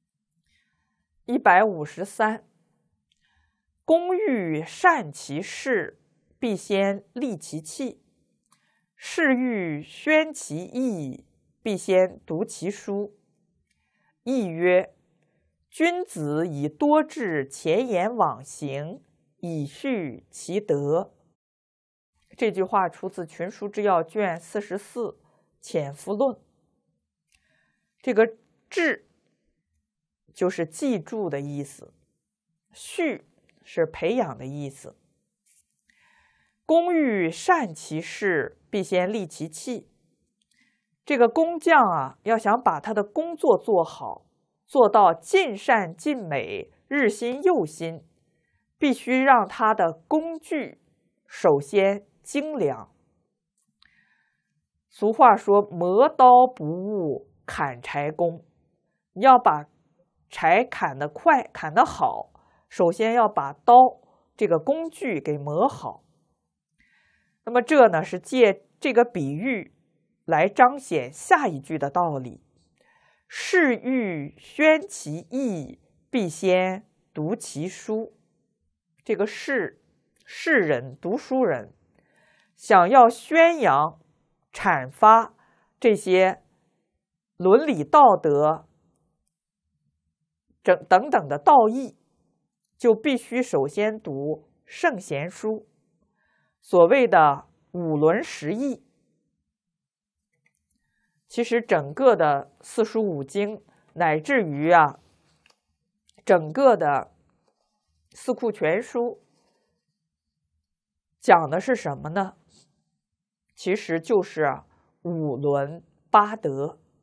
153，工欲善其事，必先利其器；事欲宣其意，必先读其书。意曰：君子以多智前言往行，以序其德。这句话出自《群书之要》卷44《潜伏论》。这个智就是记住的意思，序是培养的意思。工欲善其事，必先利其器。这个工匠要想把他的工作做好，做到尽善尽美，日新又新，必须让他的工具首先精良。俗话说磨刀不误砍柴工，你要把柴砍得快，砍得好，首先要把刀这个工具给磨好。那么这呢，是借这个比喻来彰显下一句的道理：事欲宣其意，必先读其书。这个士人、读书人想要宣扬、阐发这些伦理道德等等的道义，就必须首先读圣贤书，所谓的五伦十义。其实整个的四书五经，乃至于整个的四库全书，讲的是什么呢？其实就是五伦八德。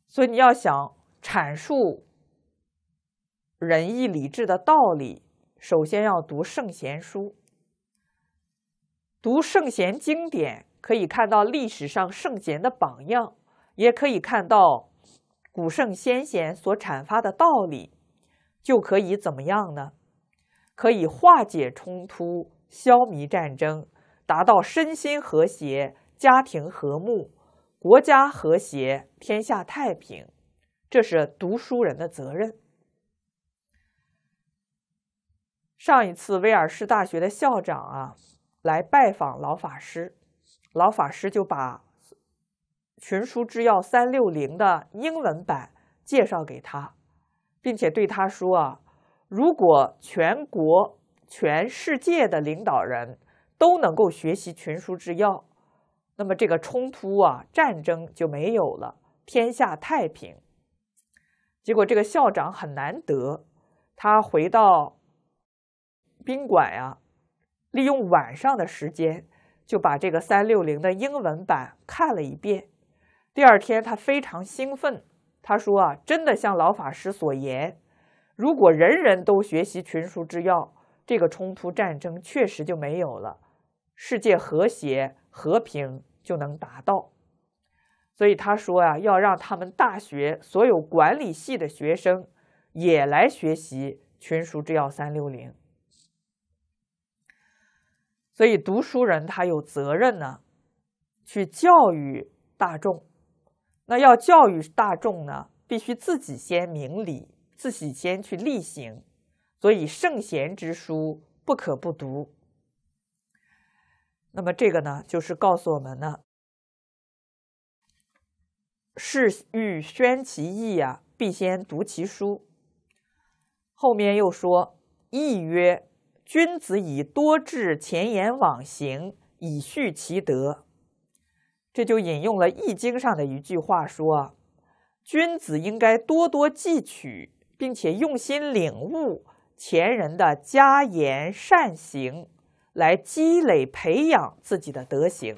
所以你要想阐述仁义礼智的道理，首先要读圣贤书。读圣贤经典，可以看到历史上圣贤的榜样，也可以看到古圣先贤所阐发的道理，就可以怎么样呢？可以化解冲突，消弭战争，达到身心和谐、家庭和睦、国家和谐、天下太平。这是读书人的责任。上一次威尔士大学的校长来拜访老法师，老法师就把群书治要360的英文版介绍给他，并且对他说如果全国、全世界的领导人都能够学习群书治要，那么这个冲突战争就没有了，天下太平。结果这个校长很难得，他回到宾馆利用晚上的时间就把这个360的英文版看了一遍。第二天他非常兴奋，他说真的像老法师所言，如果人人都学习群书治要，这个冲突战争确实就没有了，世界和谐和平就能达到。所以他说要让他们大学所有管理系的学生也来学习群书治要360。所以读书人他有责任去教育大众。那要教育大众必须自己先明理，自己先去力行。所以圣贤之书不可不读。那么这个就是告诉我们士欲宣其义必先读其书。后面又说，义曰：君子以多智前言往行，以恤其德。这就引用了《易经》上的一句话说，君子应该多多汲取，并且用心领悟前人的佳言善行，来积累培养自己的德行。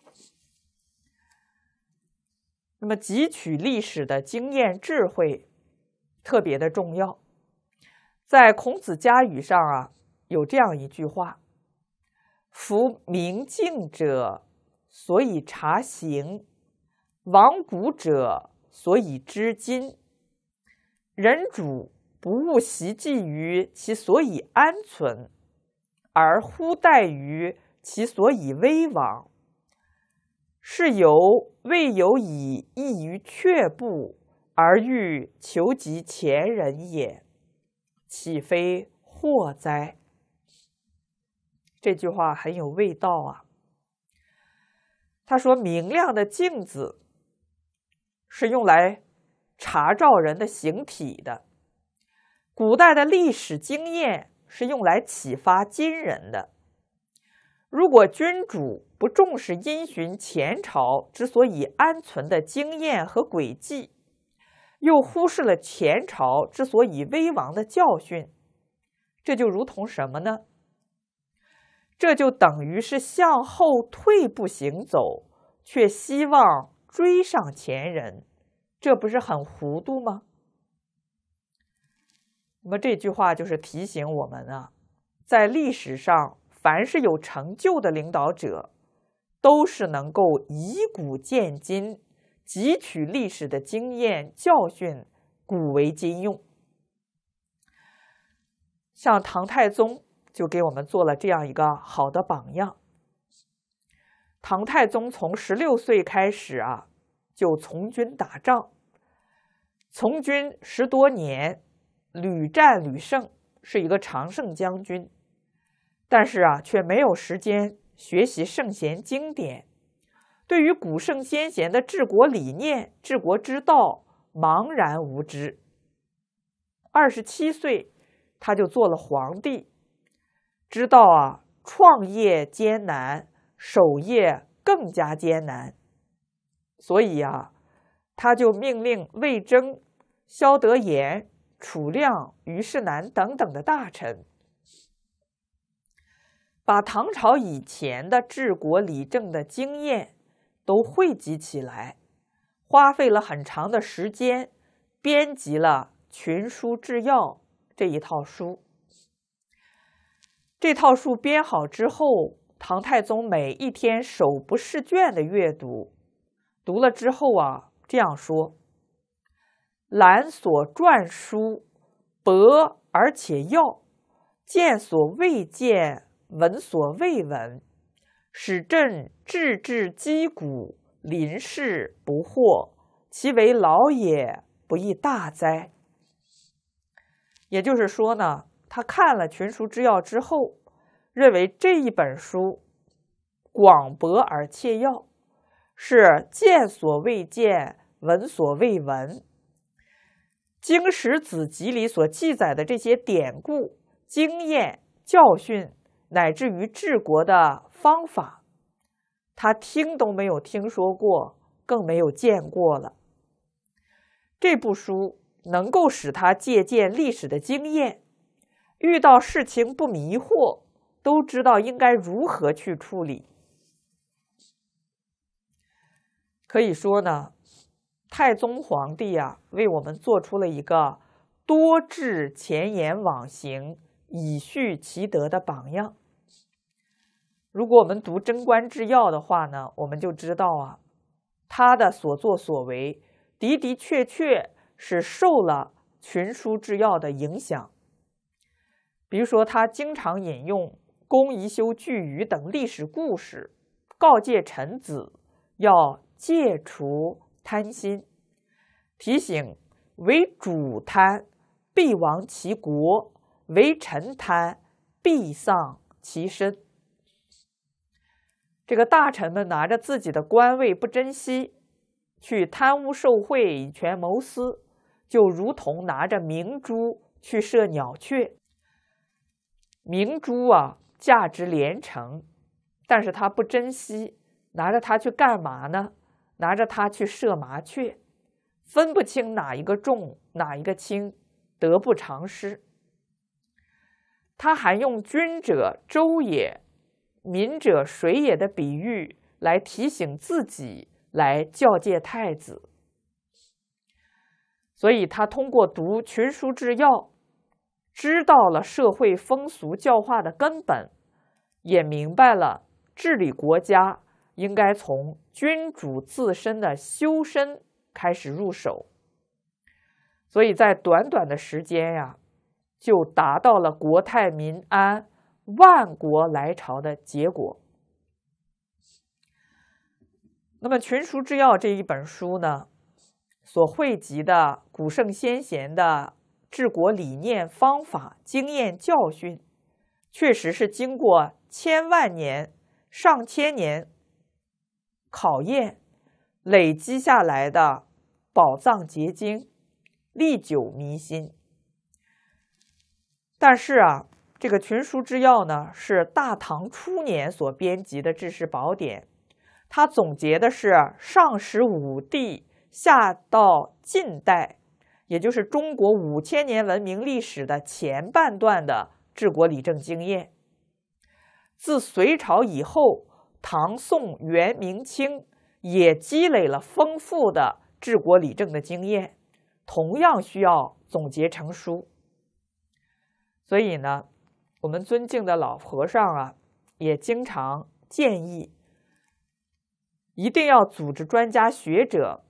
那么汲取历史的经验智慧特别的重要。在孔子家语上有这样一句话：夫明镜者，所以察形；亡古者，所以知今。人主不务习记于其所以安存，而忽待于其所以危亡。是由未有以异于却步，而欲求及前人也，岂非祸哉？这句话很有味道他说，明亮的镜子是用来查照人的形体的，古代的历史经验是用来启发今人的。如果君主不重视因循前朝之所以安存的经验和轨迹，又忽视了前朝之所以危亡的教训，这就如同什么呢？这就等于是向后退步行走，却希望追上前人，这不是很糊涂吗？那么这句话就是提醒我们在历史上凡是有成就的领导者，都是能够以古鉴今，汲取历史的经验教训，古为今用。像唐太宗就给我们做了这样一个好的榜样。唐太宗从16岁开始就从军打仗，从军10多年，屡战屡胜，是一个常胜将军。但是却没有时间学习圣贤经典，对于古圣先贤的治国理念、治国之道茫然无知。27岁他就做了皇帝，知道创业艰难，守业更加艰难，所以他就命令魏征、萧德言、楚亮、虞世南等等的大臣，把唐朝以前的治国理政的经验都汇集起来， 花费了很长的时间编辑了《群书治要》这一套书。这套书编好之后，唐太宗每一天手不释卷的阅读，读了之后啊，这样说：览所篆书，博而且要，见所未见，闻所未闻，使朕志志击鼓，临事不惑，其为老也，不亦大哉？也就是说呢，他看了《群书治要》之后，认为这一本书广博而切要，是见所未见，闻所未闻。经史子集里所记载的这些典故、经验、教训，乃至于治国的方法，他听都没有听说过，更没有见过了。这部书能够使他借鉴历史的经验，遇到事情不迷惑，都知道应该如何去处理。可以说呢，太宗皇帝啊，为我们做出了一个多治前言往行，以续其德的榜样。如果我们读《贞观治要》的话呢，我们就知道啊，他的所作所为的的确确是受了《群书治要》的影响。比如说，他经常引用公宜修巨鱼等历史故事，告诫臣子要戒除贪心，提醒为主贪，必亡其国；为臣贪，必丧其身。这个大臣们拿着自己的官位不珍惜，去贪污受贿，以权谋私，就如同拿着明珠去射鸟雀。明珠啊，价值连城，但是他不珍惜，拿着它去干嘛呢？拿着它去射麻雀，分不清哪一个重，哪一个轻，得不偿失。他还用君者周也，民者谁也的比喻来提醒自己，来教诫太子。所以他通过读《群书治要》，知道了社会风俗教化的根本，也明白了治理国家应该从君主自身的修身开始入手。所以在短短的时间呀，就达到了国泰民安、万国来朝的结果。那么《群书治要》这一本书呢，所汇集的古圣先贤的治国理念、方法、经验、教训，确实是经过千万年、上千年考验累积下来的宝藏结晶，历久弥新。但是啊，这个《群书治要》呢，是大唐初年所编辑的治世宝典，它总结的是上始武帝下到近代，也就是中国5000年文明历史的前半段的治国理政经验。自隋朝以后，唐宋元明清也积累了丰富的治国理政的经验，同样需要总结成书。所以呢，我们尊敬的老和尚啊，也经常建议，一定要组织专家学者，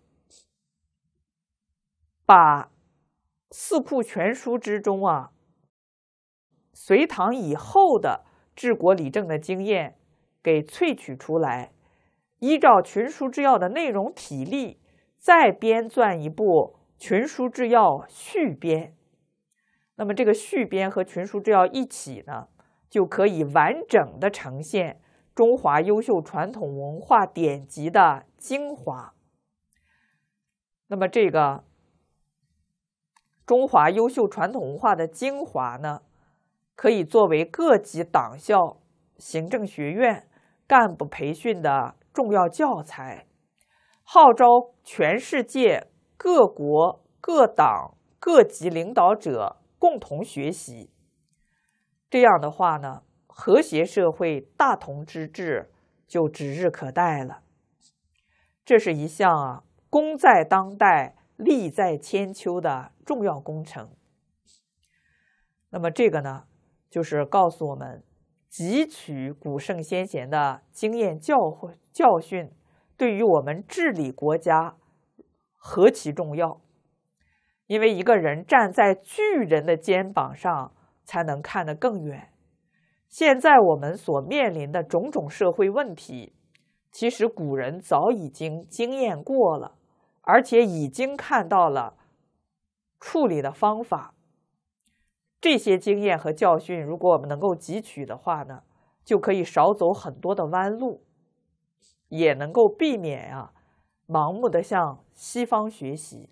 把《四库全书》之中啊，隋唐以后的治国理政的经验给萃取出来，依照《群书治要》的内容体例，再编撰一部《群书治要》续编。那么这个续编和《群书治要》一起呢，就可以完整的呈现中华优秀传统文化典籍的精华。那么这个中华优秀传统文化的精华呢，可以作为各级党校、行政学院干部培训的重要教材，号召全世界各国、各党、各级领导者共同学习。这样的话呢，和谐社会、大同之治就指日可待了。这是一项功在当代、利在千秋的重要工程。那么这个呢，就是告诉我们，汲取古圣先贤的经验教训，对于我们治理国家何其重要。因为一个人站在巨人的肩膀上，才能看得更远。现在我们所面临的种种社会问题，其实古人早已经经验过了，而且已经看到了处理的方法。这些经验和教训，如果我们能够汲取的话呢，就可以少走很多的弯路，也能够避免盲目的向西方学习。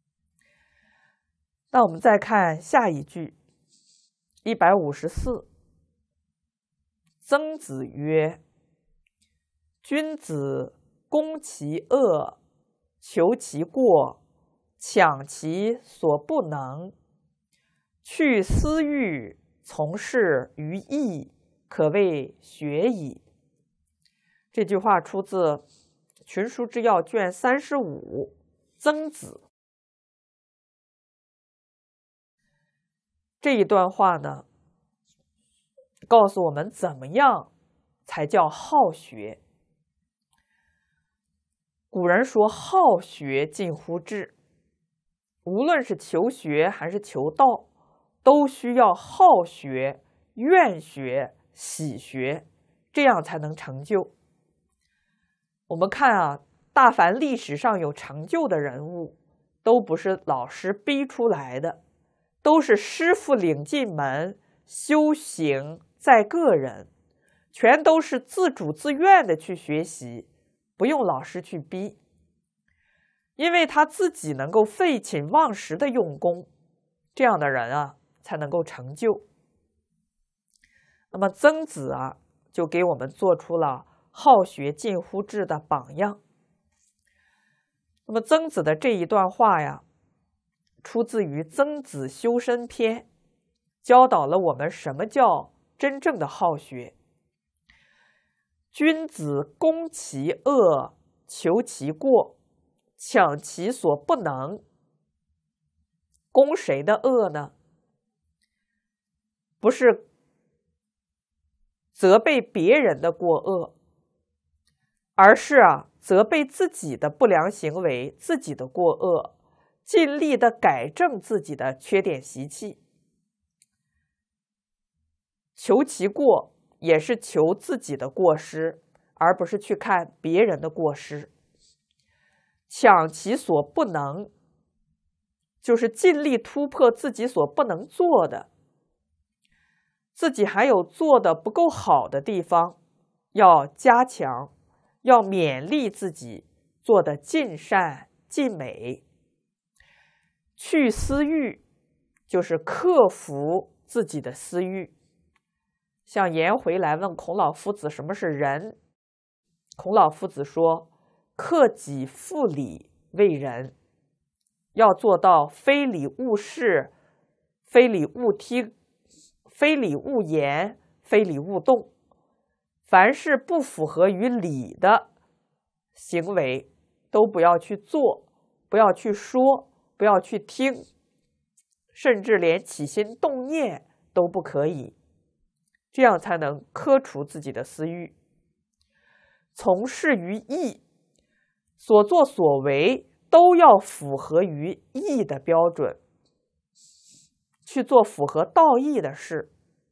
那我们再看下一句154。曾子曰：君子攻其恶，求其过，强其所不能，去私欲，从事于义，可谓学矣。这句话出自《群书之要》卷35，曾子。这一段话呢，告诉我们怎么样才叫好学。古人说好学近乎智，无论是求学还是求道，都需要好学、愿学、喜学，这样才能成就。我们看大凡历史上有成就的人物，都不是老师逼出来的，都是师傅领进门，修行在个人，全都是自主自愿的去学习，不用老师去逼，因为他自己能够废寝忘食的用功，这样的人才能够成就。那么曾子就给我们做出了好学近乎智的榜样。那么曾子的这一段话出自于《曾子修身篇》，教导了我们什么叫真正的好学。君子攻其恶，求其过，强其所不能。攻谁的恶呢？不是责备别人的过恶，而是责备自己的不良行为，自己的过恶，尽力的改正自己的缺点习气。求其过也是求自己的过失，而不是去看别人的过失。强其所不能，就是尽力突破自己所不能做的，自己还有做的不够好的地方，要加强，要勉励自己做得尽善尽美。去私欲，就是克服自己的私欲。像颜回来问孔老夫子什么是仁，孔老夫子说：克己复礼为仁。要做到非礼勿视，非礼勿听，非礼勿言，非礼勿动。凡是不符合于礼的行为，都不要去做，不要去说，不要去听，甚至连起心动念都不可以。这样才能克除自己的私欲。从事于义，所作所为都要符合于义的标准，去做符合道义的事。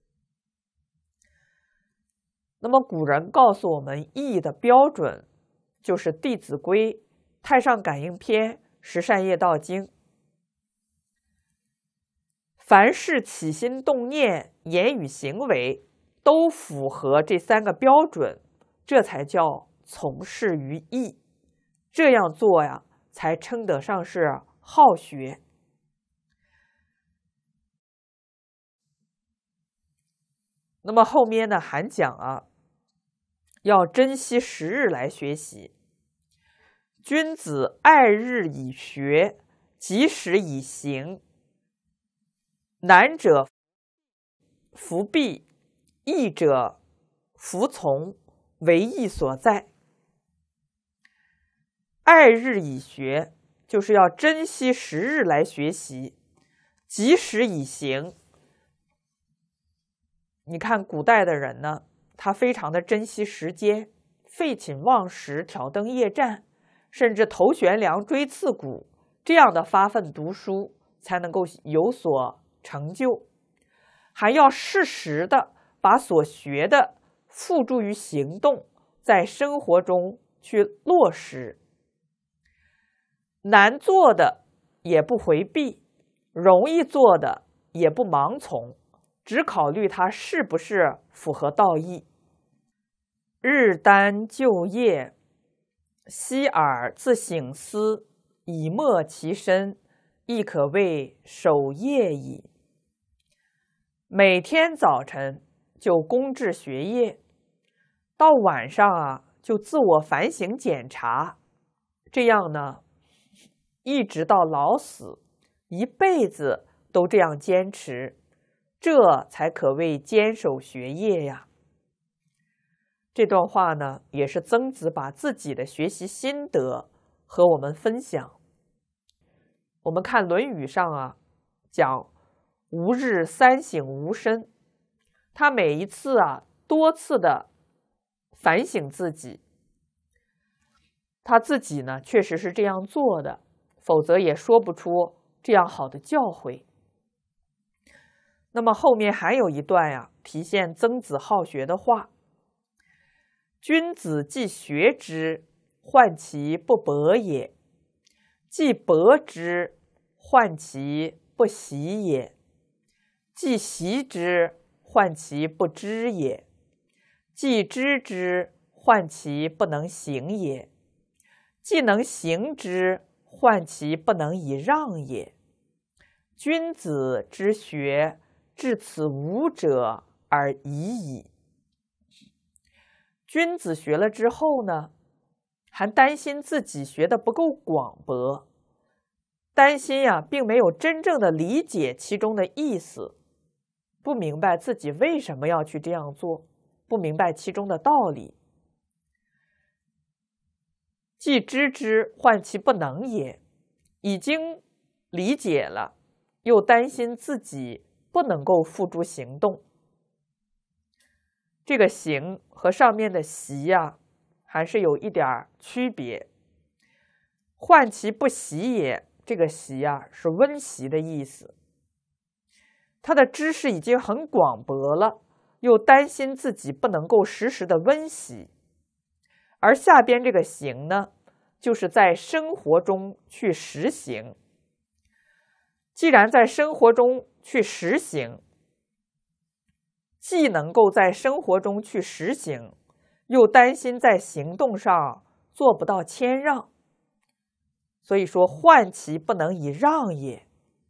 那么古人告诉我们义的标准，就是《弟子规》《太上感应篇》《十善业道经》。凡是起心动念、言语行为都符合这3个标准，这才叫从事于义。这样做才称得上是好学。那么后面呢还讲要珍惜时日来学习。君子爱日以学，及时以行。难者弗避，易者弗从，为义所在。 爱日以学，就是要珍惜时日来学习，及时以行。你看古代的人呢，他非常的珍惜时间，废寝忘食，挑灯夜战，甚至头悬梁，锥刺股，这样的发奋读书，才能够有所成就。还要适时的把所学的付诸于行动，在生活中去落实。难做的也不回避，容易做的也不盲从，只考虑它是不是符合道义。日耽就业，息耳自省思，以默其身，亦可谓守业矣。每天早晨就公治学业，到晚上就自我反省检查，这样呢，一直到老死，一辈子都这样坚持，这才可谓坚守学业呀。这段话呢，也是曾子把自己的学习心得和我们分享。我们看《论语》上讲吾日三省吾身，他每一次多次的反省自己，他自己呢确实是这样做的，否则也说不出这样好的教诲。那么后面还有一段体现曾子好学的话：君子既学之，患其不博也；既博之，患其不习也；既习之，患其不知也；既知之，患其不能行也；既能行之，患其不能以让也。君子之学，至此五者而已矣。君子学了之后呢，还担心自己学的不够广博，担心并没有真正的理解其中的意思，不明白自己为什么要去这样做，不明白其中的道理。既知之，患其不能也，已经理解了，又担心自己不能够付诸行动。这个行和上面的习还是有一点区别。患其不习也，这个习是温习的意思。他的知识已经很广博了，又担心自己不能够时时的温习。而下边这个行呢，就是在生活中去实行。既然在生活中去实行，既能够在生活中去实行，又担心在行动上做不到谦让，所以说患其不能以让也。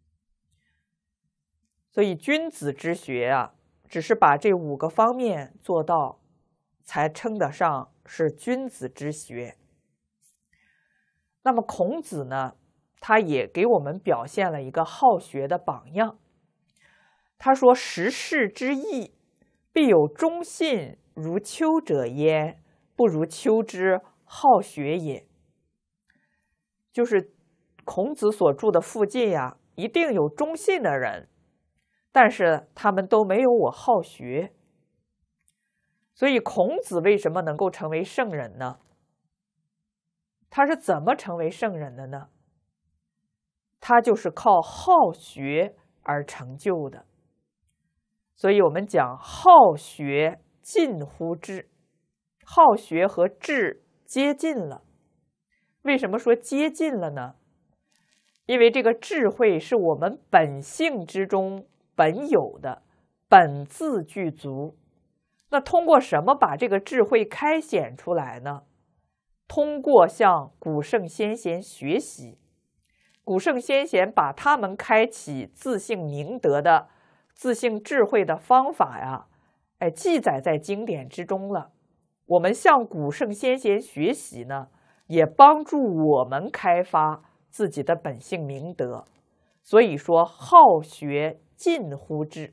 所以君子之学只是把这5个方面做到，才称得上是君子之学。那么孔子呢，他也给我们表现了一个好学的榜样。他说：时事之义，必有忠信如丘者焉，不如丘之好学也。就是孔子所住的附近一定有忠信的人，但是他们都没有我好学。所以孔子为什么能够成为圣人呢？他是怎么成为圣人的呢？他就是靠好学而成就的。所以我们讲好学近乎智，好学和智接近了。为什么说接近了呢？因为这个智慧是我们本性之中本有的，本自具足。那通过什么把这个智慧开显出来呢？通过向古圣先贤学习。古圣先贤把他们开启自性明德的自性智慧的方法记载在经典之中了。我们向古圣先贤学习呢，也帮助我们开发自己的本性明德。所以说好学近乎智。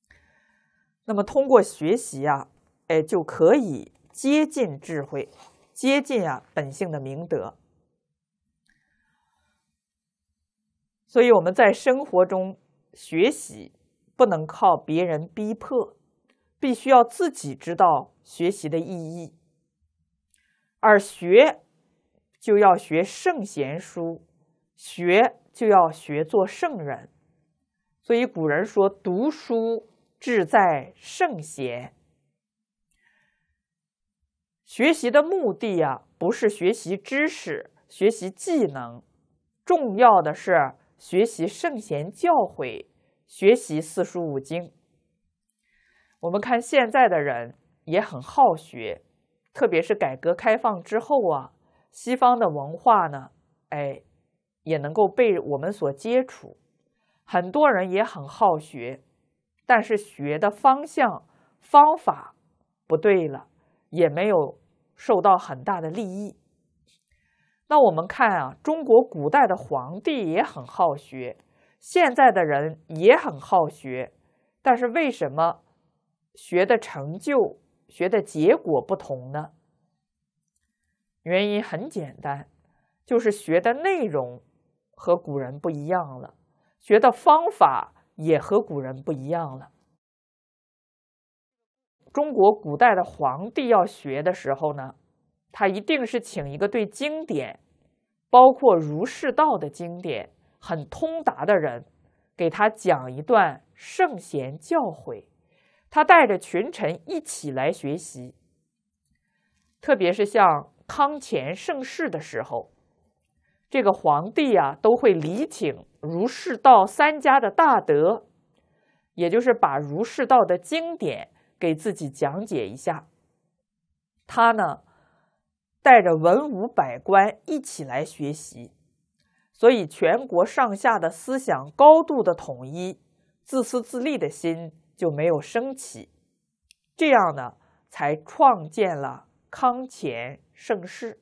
那么通过学习就可以接近智慧， 接近本性的明德。所以我们在生活中学习不能靠别人逼迫，必须要自己知道学习的意义。而学就要学圣贤书，学就要学做圣人。所以古人说读书志在圣贤。学习的目的不是学习知识、学习技能，重要的是学习圣贤教诲，学习四书五经。我们看现在的人也很好学，特别是改革开放之后西方的文化呢，也能够被我们所接触，很多人也很好学，但是学的方向、方法不对了，也没有受到很大的利益。那我们看中国古代的皇帝也很好学，现在的人也很好学，但是为什么学的成就、学的结果不同呢？原因很简单，就是学的内容和古人不一样了，学的方法也和古人不一样了。中国古代的皇帝要学的时候呢，他一定是请一个对经典，包括儒释道的经典很通达的人，给他讲一段圣贤教诲，他带着群臣一起来学习。特别是像康乾盛世的时候，这个皇帝都会礼请儒释道三家的大德，也就是把儒释道的经典给自己讲解一下。他呢，带着文武百官一起来学习，所以全国上下的思想高度的统一，自私自利的心就没有升起，这样呢，才创建了康乾盛世。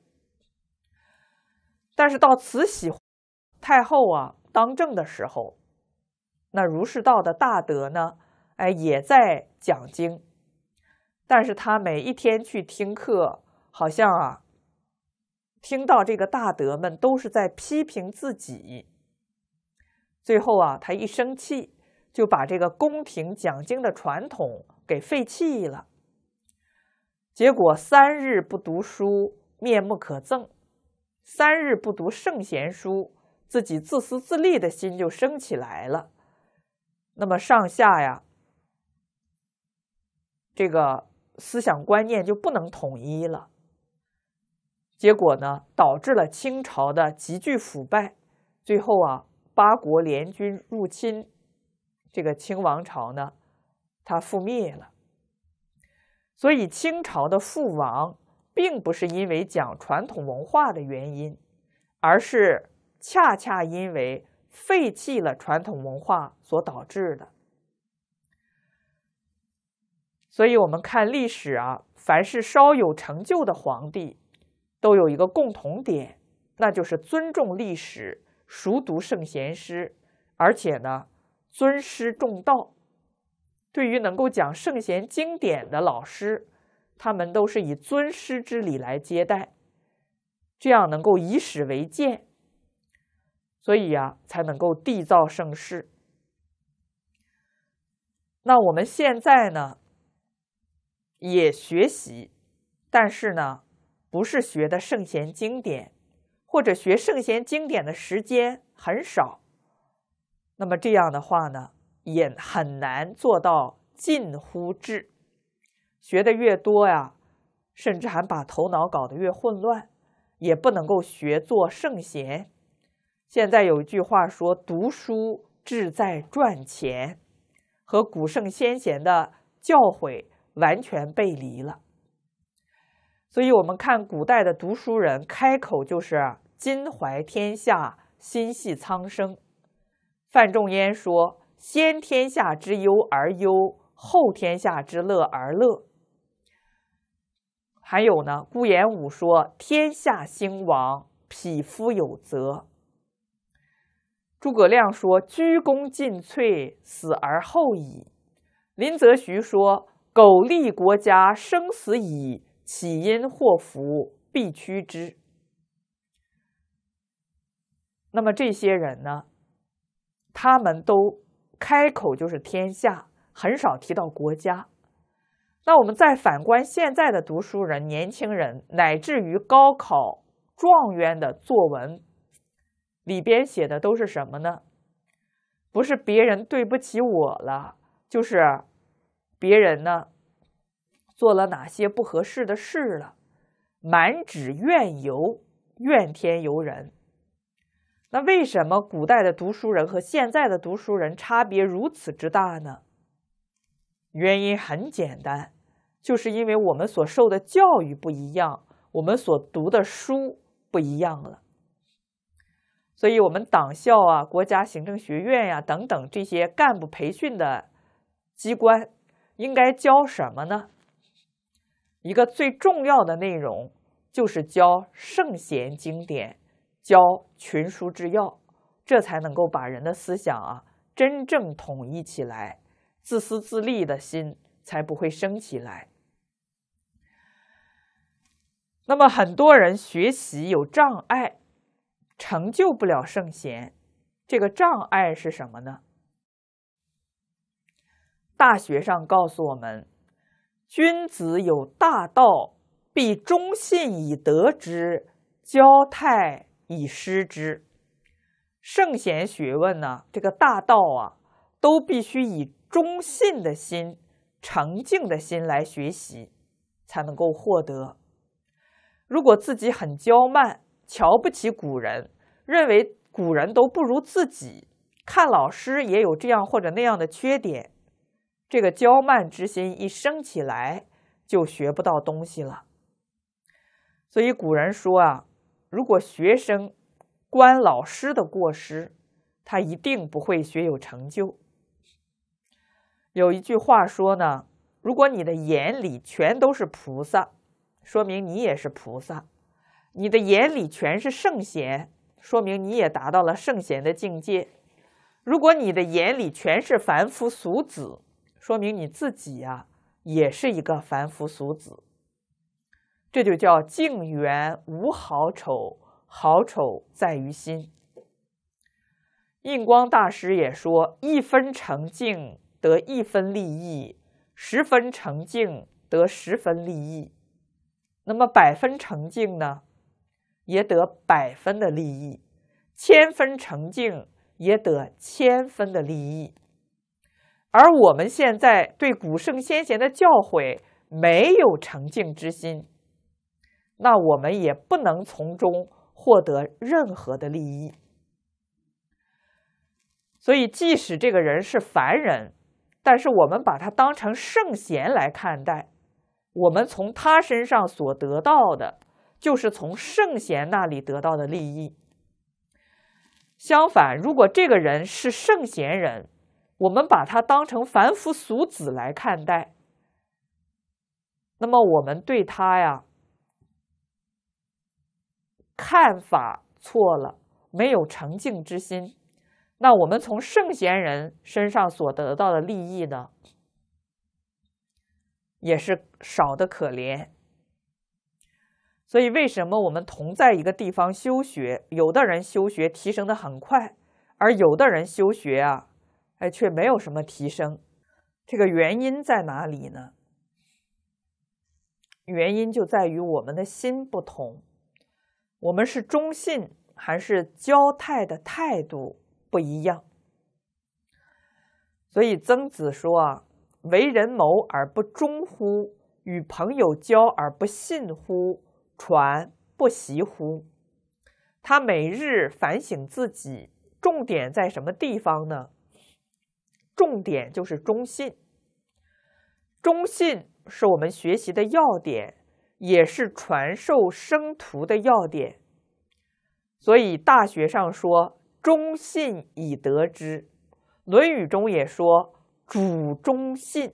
但是到慈禧太后当政的时候，那儒释道的大德呢，也在讲经，但是他每一天去听课，好像听到这个大德们都是在批评自己。最后他一生气，就把这个宫廷讲经的传统给废弃了。结果3日不读书，面目可憎；3日不读圣贤书，自己自私自利的心就升起来了。那么上下这个思想观念就不能统一了。结果呢，导致了清朝的急剧腐败，最后8国联军入侵，这个清王朝呢，它覆灭了。所以清朝的覆亡并不是因为讲传统文化的原因，而是恰恰因为废弃了传统文化所导致的。所以我们看历史凡是稍有成就的皇帝都有一个共同点，那就是尊重历史，熟读圣贤诗，而且呢，尊师重道。对于能够讲圣贤经典的老师，他们都是以尊师之礼来接待，这样能够以史为鉴，所以才能够缔造盛世。那我们现在呢，也学习，但是呢，不是学的圣贤经典，或者学圣贤经典的时间很少。那么这样的话呢，也很难做到近乎智。学的越多甚至还把头脑搞得越混乱，也不能够学做圣贤。现在有一句话说，读书志在赚钱，和古圣先贤的教诲完全背离了。所以我们看古代的读书人，开口就是襟怀天下，心系苍生。范仲淹说，先天下之忧而忧，后天下之乐而乐。还有呢，顾炎武说，天下兴亡，匹夫有责。诸葛亮说，鞠躬尽瘁，死而后已。林则徐说，苟利国家生死以，岂因祸福， 必趋之。那么这些人呢，他们都开口就是天下，很少提到国家。那我们再反观现在的读书人、年轻人，乃至于高考状元的作文里边写的都是什么呢？不是别人对不起我了，就是别人呢做了哪些不合适的事了，满纸怨尤，怨天尤人。那为什么古代的读书人和现在的读书人差别如此之大呢？原因很简单，就是因为我们所受的教育不一样，我们所读的书不一样了。所以我们党校啊、国家行政学院呀、等等这些干部培训的机关应该教什么呢？一个最重要的内容就是教圣贤经典，教群书治要，这才能够把人的思想啊真正统一起来，自私自利的心才不会生起来。那么很多人学习有障碍，成就不了圣贤，这个障碍是什么呢？大学上告诉我们，君子有大道，必忠信以得之，交泰以失之。圣贤学问呢，这个大道啊，都必须以忠信的心、诚敬的心来学习，才能够获得。如果自己很骄慢，瞧不起古人，认为古人都不如自己，看老师也有这样或者那样的缺点，这个骄慢之心一升起来，就学不到东西了。所以古人说啊，如果学生观老师的过失，他一定不会学有成就。有一句话说呢，如果你的眼里全都是菩萨，说明你也是菩萨；你的眼里全是圣贤，说明你也达到了圣贤的境界。如果你的眼里全是凡夫俗子，说明你自己呀，也是一个凡夫俗子。这就叫境缘无好丑，好丑在于心。印光大师也说，1分诚敬得1分利益，10分诚敬得10分利益。那么100分诚敬呢，也得100分的利益；1000分诚敬也得1000分的利益。而我们现在对古圣先贤的教诲没有诚敬之心，那我们也不能从中获得任何的利益。所以即使这个人是凡人，但是我们把他当成圣贤来看待，我们从他身上所得到的就是从圣贤那里得到的利益。相反，如果这个人是圣贤人，我们把他当成凡夫俗子来看待，那么我们对他呀看法错了，没有诚敬之心，那我们从圣贤人身上所得到的利益呢，也是少得可怜。所以为什么我们同在一个地方修学，有的人修学提升的很快，而有的人修学啊，却没有什么提升？这个原因在哪里呢？原因就在于我们的心不同，我们是忠信还是交泰的态度不一样。所以曾子说啊，为人谋而不忠乎？与朋友交而不信乎？传不习乎？他每日反省自己，重点在什么地方呢？重点就是忠信。忠信是我们学习的要点，也是传授生徒的要点。所以大学上说忠信以得之，论语中也说主忠信。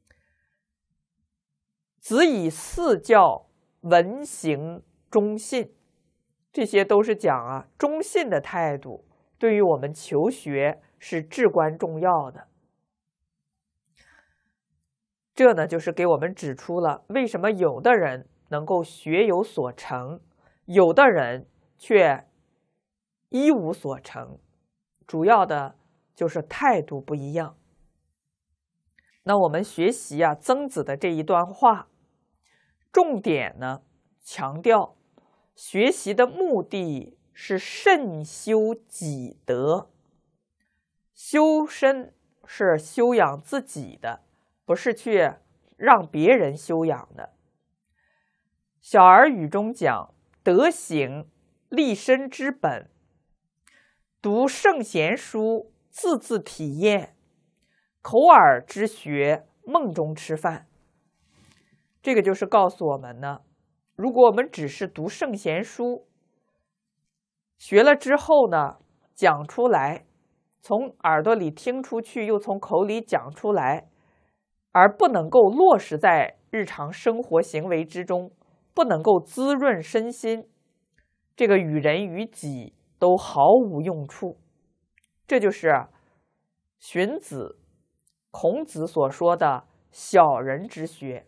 子以四教，闻行忠信，这些都是讲啊忠信的态度对于我们求学是至关重要的。这呢就是给我们指出了为什么有的人能够学有所成，有的人却一无所成，主要的就是态度不一样。那我们学习曾子的这一段话，重点呢强调学习的目的是慎修己德。修身是修养自己的，不是去让别人修养的。小儿语中讲，德行立身之本，读圣贤书，字字体验，口耳之学，梦中吃饭。这个就是告诉我们呢，如果我们只是读圣贤书，学了之后呢，讲出来，从耳朵里听出去，又从口里讲出来，而不能够落实在日常生活行为之中，不能够滋润身心，这个与人与己都毫无用处。这就是荀子、孔子所说的小人之学。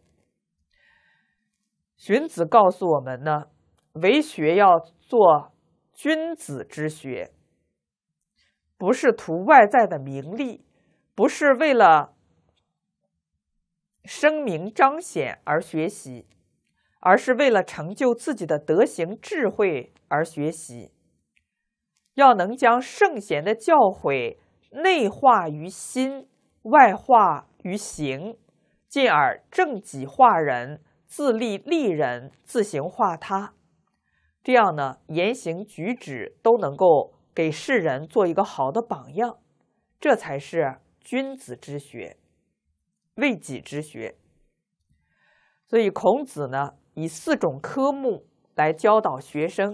荀子告诉我们呢，为学要做君子之学，不是图外在的名利，不是为了声名彰显而学习，而是为了成就自己的德行智慧而学习。要能将圣贤的教诲内化于心，外化于行，进而正己化人，自利利人，自行化他。这样呢，言行举止都能够给世人做一个好的榜样，这才是君子之学，为己之学。所以孔子呢，以4种科目来教导学生：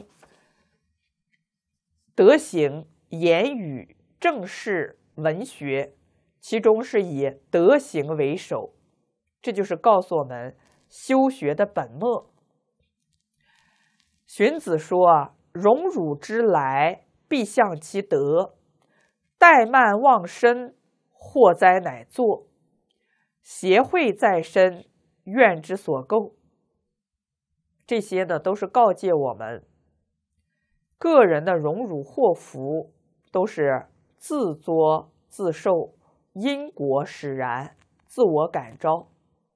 德行、言语、政事、文学，其中是以德行为首。这就是告诉我们修学的本末。荀子说荣辱之来，必向其德；怠慢忘身，祸哉乃作。邪秽在身，怨之所构。这些呢，都是告诫我们，个人的荣辱祸福都是自作自受，因果使然，自我感召。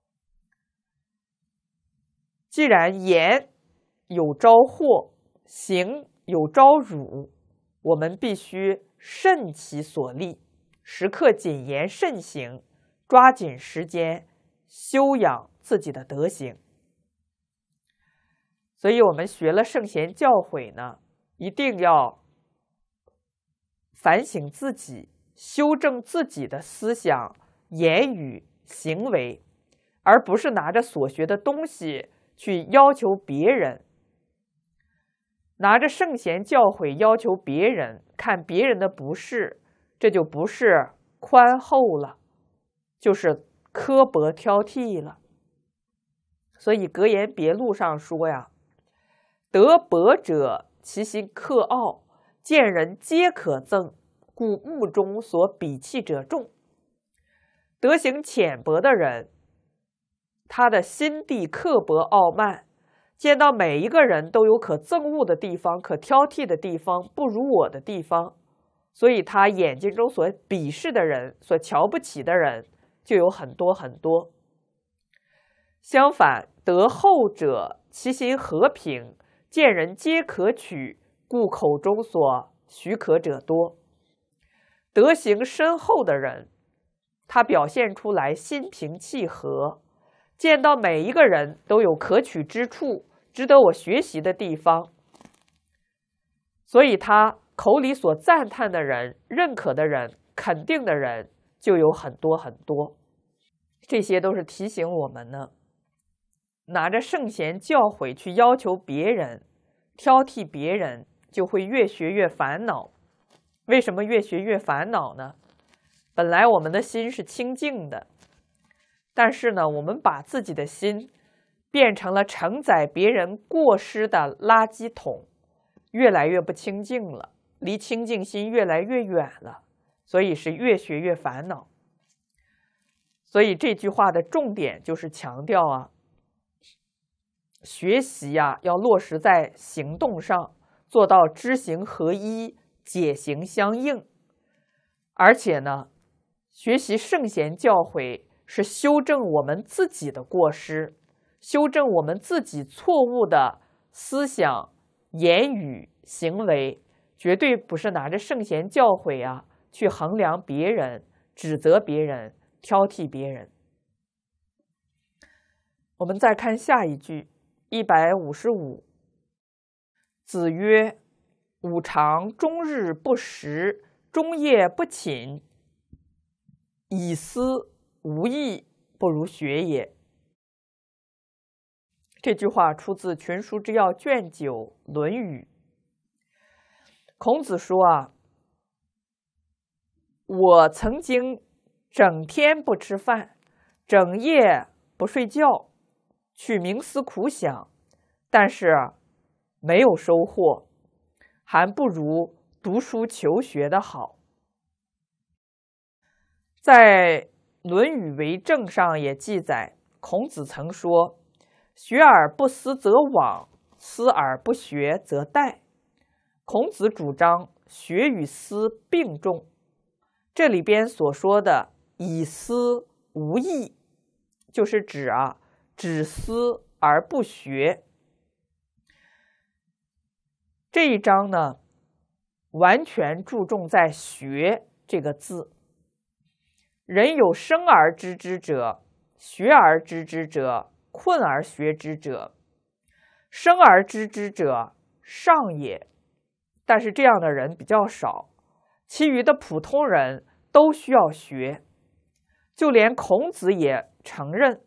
既然言有招祸，行有招辱，我们必须慎其所立，时刻谨言慎行，抓紧时间修养自己的德行。所以我们学了圣贤教诲呢，一定要反省自己，修正自己的思想、言语、行为，而不是拿着所学的东西去要求别人，拿着圣贤教诲要求别人，看别人的不是，这就不是宽厚了，就是刻薄挑剔了。所以格言别录上说呀，德薄者其心克傲，见人皆可憎，故目中所鄙弃者众。德行浅薄的人，他的心地刻薄傲慢，见到每一个人都有可憎恶的地方，可挑剔的地方，不如我的地方，所以他眼睛中所鄙视的人，所瞧不起的人就有很多很多。相反，德厚者其心和平，见人皆可取，故口中所许可者多。德行深厚的人，他表现出来心平气和，见到每一个人都有可取之处，值得我学习的地方，所以他口里所赞叹的人、认可的人、肯定的人就有很多很多。这些都是提醒我们呢，拿着圣贤教诲去要求别人、挑剔别人，就会越学越烦恼。为什么越学越烦恼呢？本来我们的心是清净的，但是呢，我们把自己的心变成了承载别人过失的垃圾桶，越来越不清净了，离清净心越来越远了，所以是越学越烦恼。所以这句话的重点就是强调学习呀，要落实在行动上，做到知行合一、解行相应。而且呢，学习圣贤教诲是修正我们自己的过失，修正我们自己错误的思想、言语、行为，绝对不是拿着圣贤教诲啊去衡量别人、指责别人、挑剔别人。我们再看下一句155。子曰：吾尝终日不食，终夜不寝，以思无益，不如学也。这句话出自《群书之要》卷9《论语》。孔子说啊，我曾经整天不吃饭，整夜不睡觉，去冥思苦想，但是没有收获，还不如读书求学的好。在《论语为政》上也记载，孔子曾说：学而不思则罔，思而不学则殆。孔子主张学与思并重，这里边所说的以思无益，就是指只思而不学。这一章呢，完全注重在学这个字。人有生而知之者，学而知之者，困而学之者。生而知之者上也，但是这样的人比较少，其余的普通人都需要学。就连孔子也承认，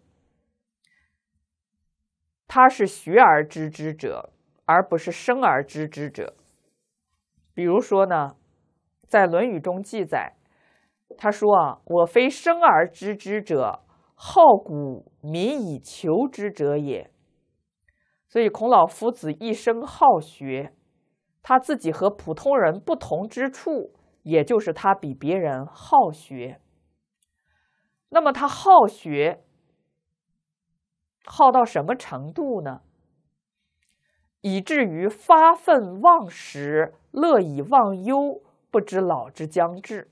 他是学而知之者，而不是生而知之者。比如说呢，在《论语》中记载，他说我非生而知之者，好古民以求之者也。所以孔老夫子一生好学，他自己和普通人不同之处，也就是他比别人好学。那么他好学，好到什么程度呢？以至于发愤忘食，乐以忘忧，不知老之将至。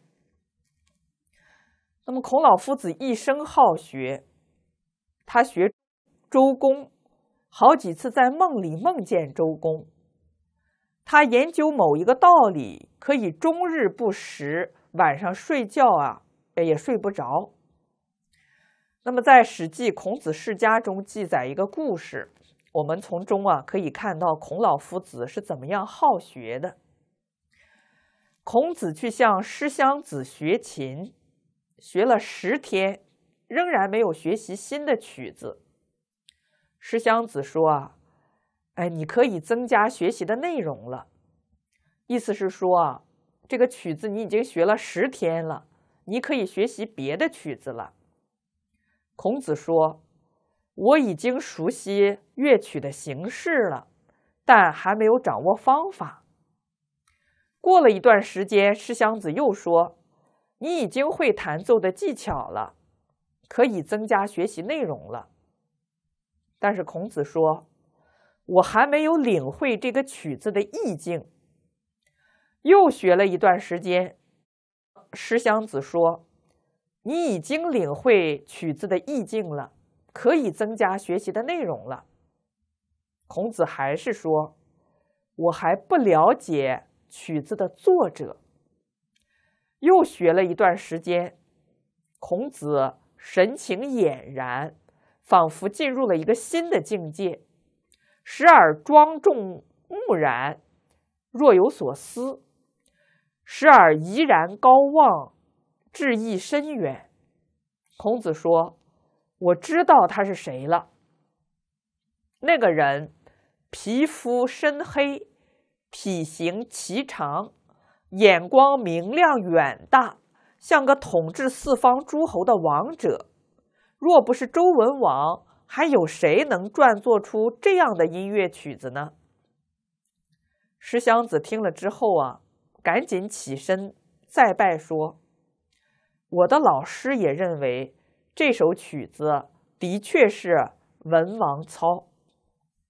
那么孔老夫子一生好学，他学周公，好几次在梦里梦见周公。他研究某一个道理，可以终日不食，晚上睡觉也睡不着。那么在《史记·孔子世家》中记载一个故事，我们从中可以看到孔老夫子是怎么样好学的。孔子去向师襄子学琴，学了10天，仍然没有学习新的曲子。师襄子说你可以增加学习的内容了。意思是说这个曲子你已经学了10天了，你可以学习别的曲子了。孔子说，我已经熟悉乐曲的形式了，但还没有掌握方法。过了一段时间，师襄子又说，你已经会弹奏的技巧了，可以增加学习内容了。但是孔子说，我还没有领会这个曲子的意境。又学了一段时间，师襄子说，你已经领会曲子的意境了，可以增加学习的内容了。孔子还是说，我还不了解曲子的作者。又学了一段时间，孔子神情俨然，仿佛进入了一个新的境界，时而庄重木然，若有所思，时而怡然高望，志意深远。孔子说，我知道他是谁了。那个人皮肤深黑，体型颀长，眼光明亮远大，像个统治四方诸侯的王者。若不是周文王，还有谁能撰作出这样的音乐曲子呢？师襄子听了之后赶紧起身再拜说，我的老师也认为这首曲子的确是文王操。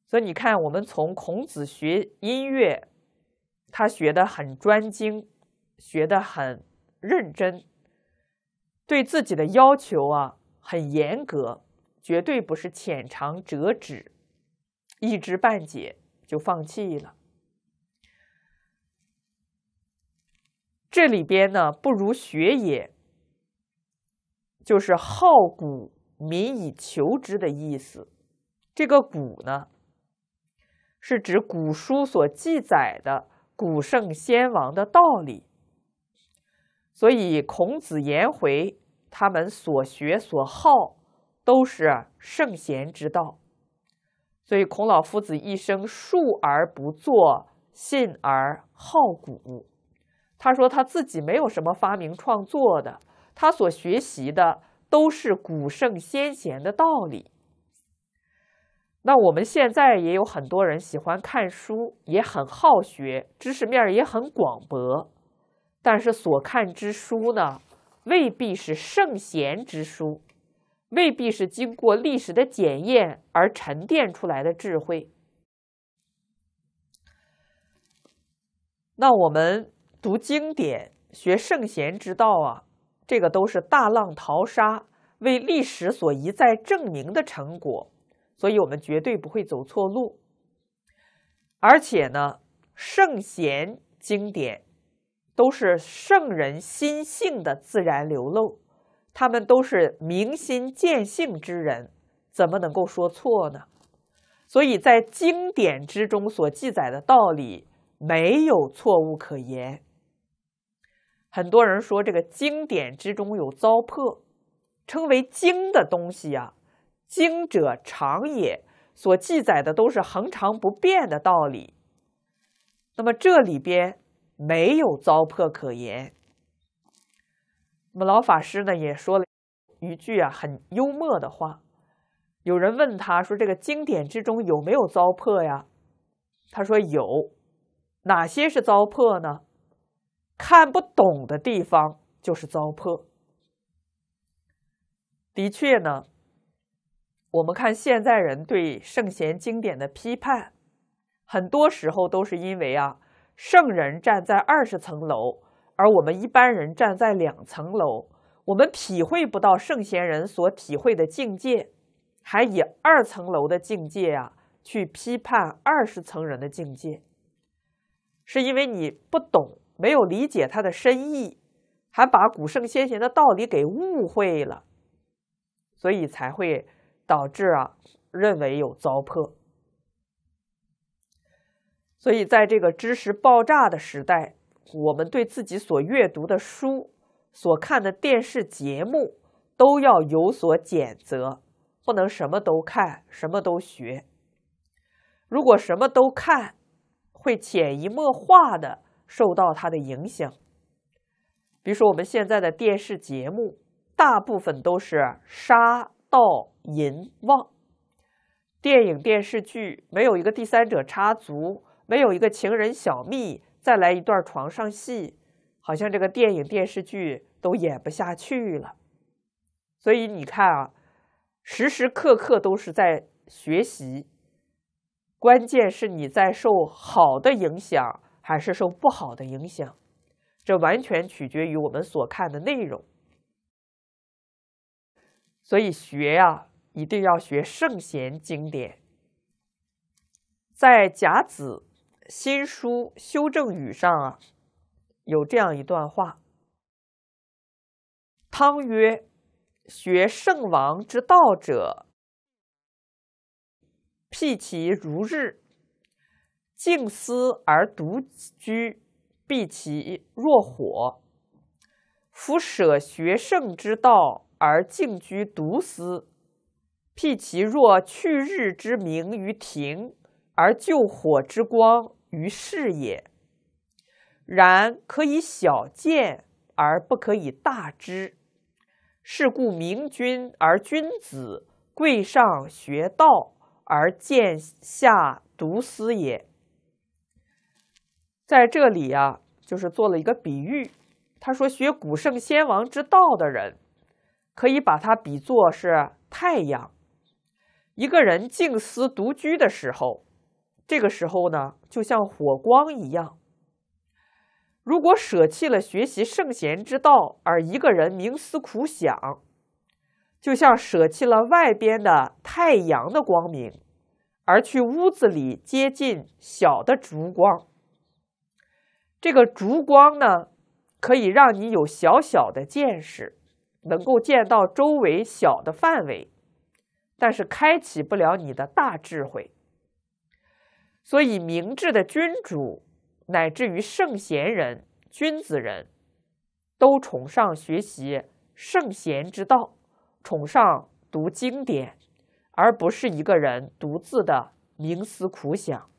所以你看，我们从孔子学音乐，他学得很专精，学得很认真，对自己的要求很严格，绝对不是浅尝辄止，一知半解就放弃了。这里边呢，不如学也，就是好古民以求之的意思。这个古呢，是指古书所记载的古圣先王的道理。所以孔子颜回他们所学所好都是圣贤之道。所以孔老夫子一生述而不作，信而好古。他说他自己没有什么发明创作的，他所学习的都是古圣先贤的道理。那我们现在也有很多人喜欢看书，也很好学，知识面也很广博，但是所看之书呢，未必是圣贤之书，未必是经过历史的检验而沉淀出来的智慧。那我们读经典，学圣贤之道这个都是大浪淘沙，为历史所一再证明的成果，所以我们绝对不会走错路。而且呢，圣贤经典都是圣人心性的自然流露，他们都是明心见性之人，怎么能够说错呢？所以在经典之中所记载的道理，没有错误可言。很多人说这个经典之中有糟粕，称为经的东西经者常也，所记载的都是恒常不变的道理。那么这里边没有糟粕可言。那么老法师呢也说了一句很幽默的话。有人问他说，这个经典之中有没有糟粕呀？他说有。哪些是糟粕呢？看不懂的地方就是糟粕。的确呢，我们看现在人对圣贤经典的批判，很多时候都是因为圣人站在20层楼，而我们一般人站在2层楼，我们体会不到圣贤人所体会的境界，还以2层楼的境界去批判20层人的境界，是因为你不懂，没有理解它的深意，还把古圣先贤的道理给误会了，所以才会导致认为有糟粕。所以在这个知识爆炸的时代，我们对自己所阅读的书、所看的电视节目都要有所检责，不能什么都看，什么都学。如果什么都看，会潜移默化的受到它的影响。比如说我们现在的电视节目，大部分都是杀盗淫妄。电影电视剧没有一个第三者插足，没有一个情人小蜜，再来一段床上戏，好像这个电影电视剧都演不下去了。所以你看时时刻刻都是在学习，关键是你在受好的影响还是受不好的影响，这完全取决于我们所看的内容。所以学一定要学圣贤经典。在甲子新书修正语上有这样一段话：汤曰：学圣王之道者，辟其如日，静思而独居，避其若火。夫舍学圣之道而静居独思，辟其若去日之明于庭，而就火之光于室也。然可以小见，而不可以大知。是故明君而君子，贵上学道，而见下独思也。在这里就是做了一个比喻。他说学古圣先王之道的人，可以把它比作是太阳。 一个人静思独居的时候，这个时候呢，就像火光一样。如果舍弃了学习圣贤之道，而一个人冥思苦想，就像舍弃了外边的太阳的光明，而去屋子里接近小的烛光。这个烛光呢，可以让你有小小的见识，能够见到周围小的范围，但是开启不了你的大智慧。所以明智的君主乃至于圣贤人、君子人，都崇尚学习圣贤之道，崇尚读经典，而不是一个人独自的冥思苦想。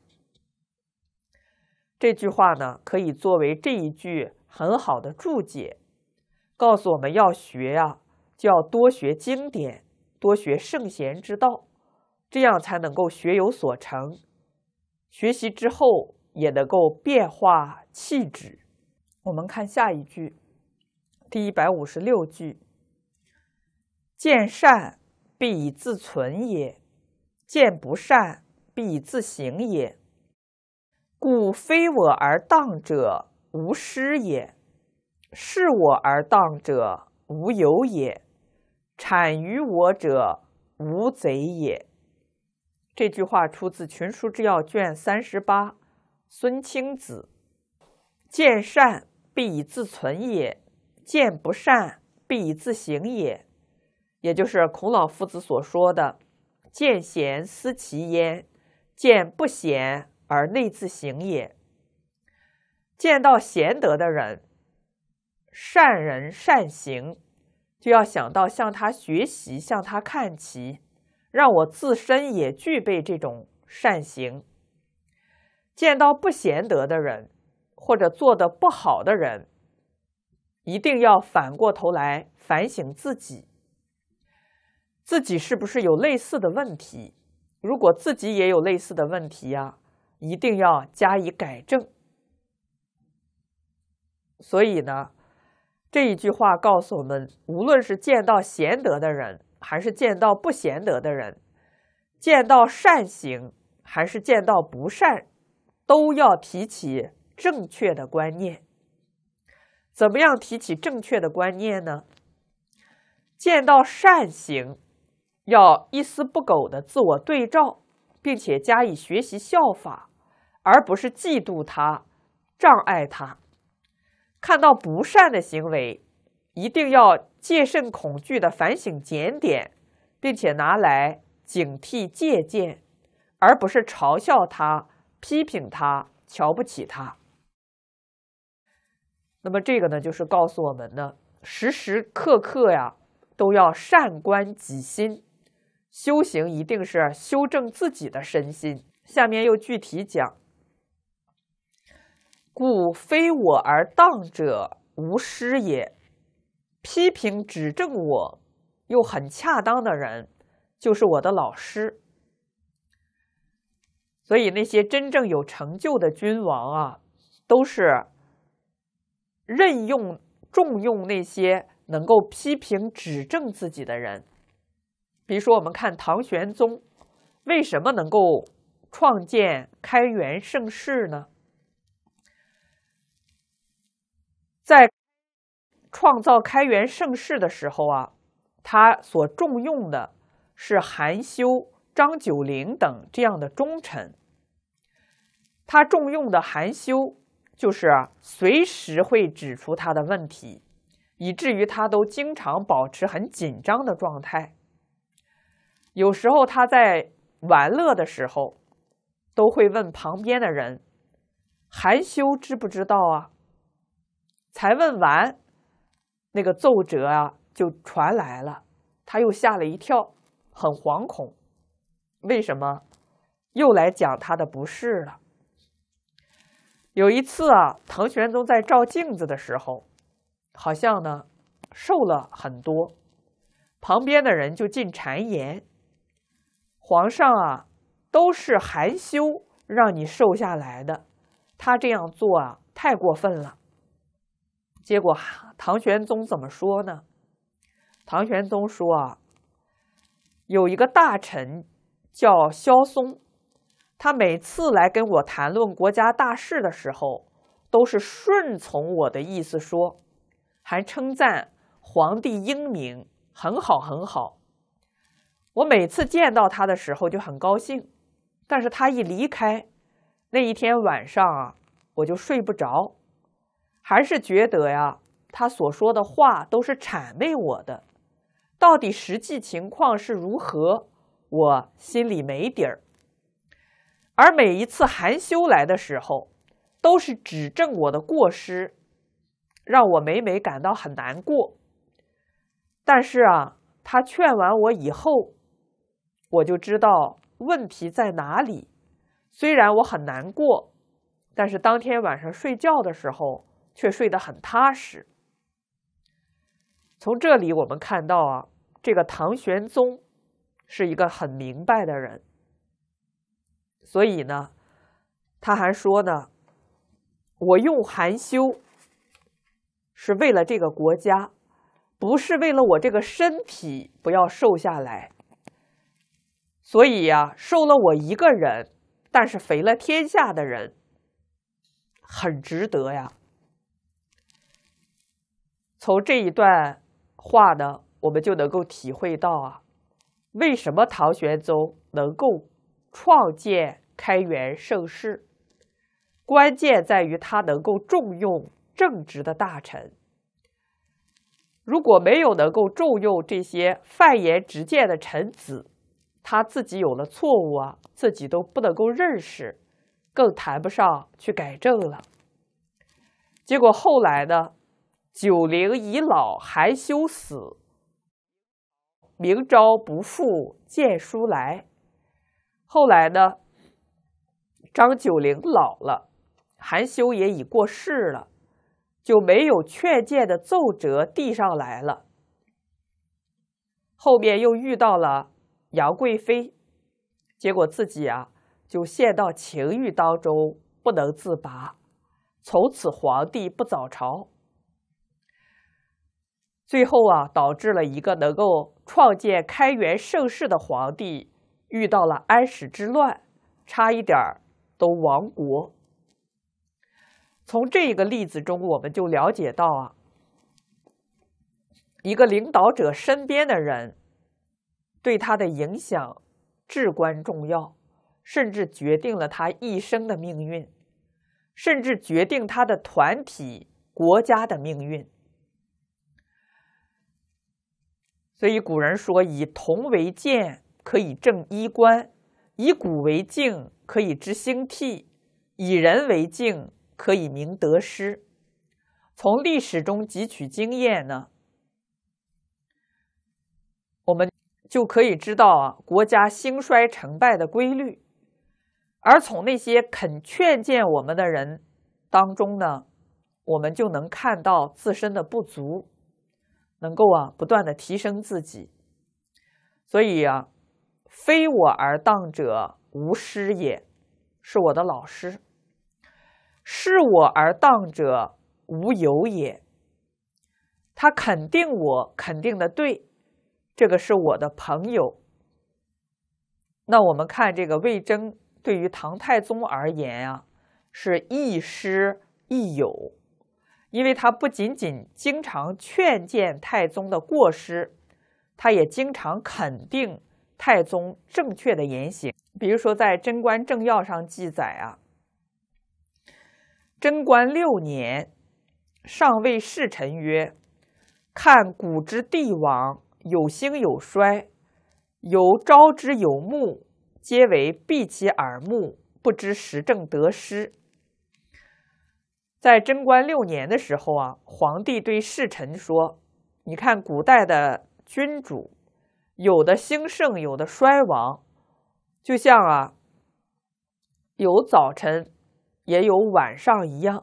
这句话呢，可以作为这一句很好的注解，告诉我们要学呀，就要多学经典，多学圣贤之道，这样才能够学有所成。学习之后也能够变化气质。我们看下一句，第156句：见善必以自存也，见不善必以自省也。故非我而当者，无失也；是我而当者，无有也；产于我者，无贼也。这句话出自《群书之要》卷38，孙清子。见善必以自存也，见不善必以自省也。也就是孔老夫子所说的“见贤思齐焉，见不贤而内自省也”。见到贤德的人，善人善行，就要想到向他学习，向他看齐，让我自身也具备这种善行。见到不贤德的人，或者做得不好的人，一定要反过头来反省自己，自己是不是有类似的问题？如果自己也有类似的问题呀，一定要加以改正。所以呢，这一句话告诉我们，无论是见到贤德的人，还是见到不贤德的人，见到善行，还是见到不善，都要提起正确的观念。怎么样提起正确的观念呢？见到善行，要一丝不苟的自我对照，并且加以学习效法，而不是嫉妒它、障碍它。看到不善的行为，一定要戒慎恐惧的反省检点，并且拿来警惕借鉴，而不是嘲笑它、批评它、瞧不起它。那么这个呢，就是告诉我们呢，时时刻刻呀，都要善观己心，修行一定是修正自己的身心。下面又具体讲，故非我而当者，无失也。批评指正我又很恰当的人，就是我的老师。所以那些真正有成就的君王啊，都是重用那些能够批评指正自己的人。比如说我们看唐玄宗为什么能够创建开元盛世呢？在创造开元盛世的时候啊，他所重用的是韩修、张九龄等这样的忠臣。他重用的韩修就是随时会指出他的问题，以至于他都经常保持很紧张的状态。有时候他在玩乐的时候，都会问旁边的人：“韩修知不知道啊？”才问完，那个奏折啊就传来了，他又吓了一跳，很惶恐。为什么？又来讲他的不是了。有一次啊，唐玄宗在照镜子的时候，好像呢瘦了很多，旁边的人就进谗言：“皇上啊，都是韩修让你瘦下来的，他这样做啊太过分了。”结果唐玄宗怎么说呢？唐玄宗说啊，有一个大臣叫萧嵩，他每次来跟我谈论国家大事的时候，都是顺从我的意思说，还称赞皇帝英明，很好很好。我每次见到他的时候就很高兴，但是他一离开，那一天晚上啊，我就睡不着，还是觉得呀，他所说的话都是谄媚我的，到底实际情况是如何，我心里没底儿。而每一次含羞来的时候，都是指正我的过失，让我每每感到很难过。但是啊，他劝完我以后，我就知道问题在哪里。虽然我很难过，但是当天晚上睡觉的时候却睡得很踏实。从这里我们看到啊，这个唐玄宗是一个很明白的人。所以呢，他还说呢，我用含羞是为了这个国家，不是为了我这个身体不要瘦下来。所以呀，瘦了我一个人，但是肥了天下的人，很值得呀。从这一段话呢，我们就能够体会到啊，为什么唐玄宗能够创建开元盛世，关键在于他能够重用正直的大臣。如果没有能够重用这些犯言直谏的臣子，他自己有了错误啊，自己都不能够认识，更谈不上去改正了。结果后来呢，90已老含羞死，明朝不复见书来。后来呢，张九龄老了，含羞也已过世了，就没有劝谏的奏折递上来了。后面又遇到了杨贵妃，结果自己啊就陷到情欲当中不能自拔，从此皇帝不早朝。最后啊，导致了一个能够创建开元盛世的皇帝遇到了安史之乱，差一点都亡国。从这个例子中，我们就了解到啊，一个领导者身边的人对他的影响至关重要，甚至决定了他一生的命运，甚至决定他的团体、国家的命运。所以古人说，以铜为鉴，可以正衣冠；以古为镜，可以知兴替；以人为镜，可以明得失。从历史中汲取经验呢，我们就可以知道啊，国家兴衰成败的规律。而从那些肯劝谏我们的人当中呢，我们就能看到自身的不足，能够啊不断的提升自己。所以啊，非我而当者无师也，是我的老师；是我而当者无友也，他肯定我，肯定的对，这个是我的朋友。那我们看这个魏征对于唐太宗而言啊，是亦师亦友。因为他不仅仅经常劝谏太宗的过失，他也经常肯定太宗正确的言行。比如说在《贞观政要》上记载啊，贞观6年，上谓侍臣曰：看古之帝王，有兴有衰，有朝之有暮，皆为闭其耳目，不知时政得失。在贞观6年的时候啊，皇帝对侍臣说，你看古代的君主，有的兴盛，有的衰亡，就像啊有早晨也有晚上一样。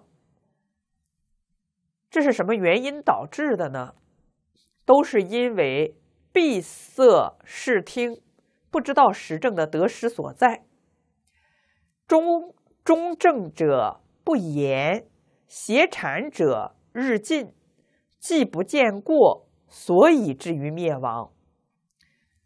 这是什么原因导致的呢？都是因为闭塞视听，不知道时政的得失所在。中正者不言，邪谄者日进，既不见过，所以至于灭亡。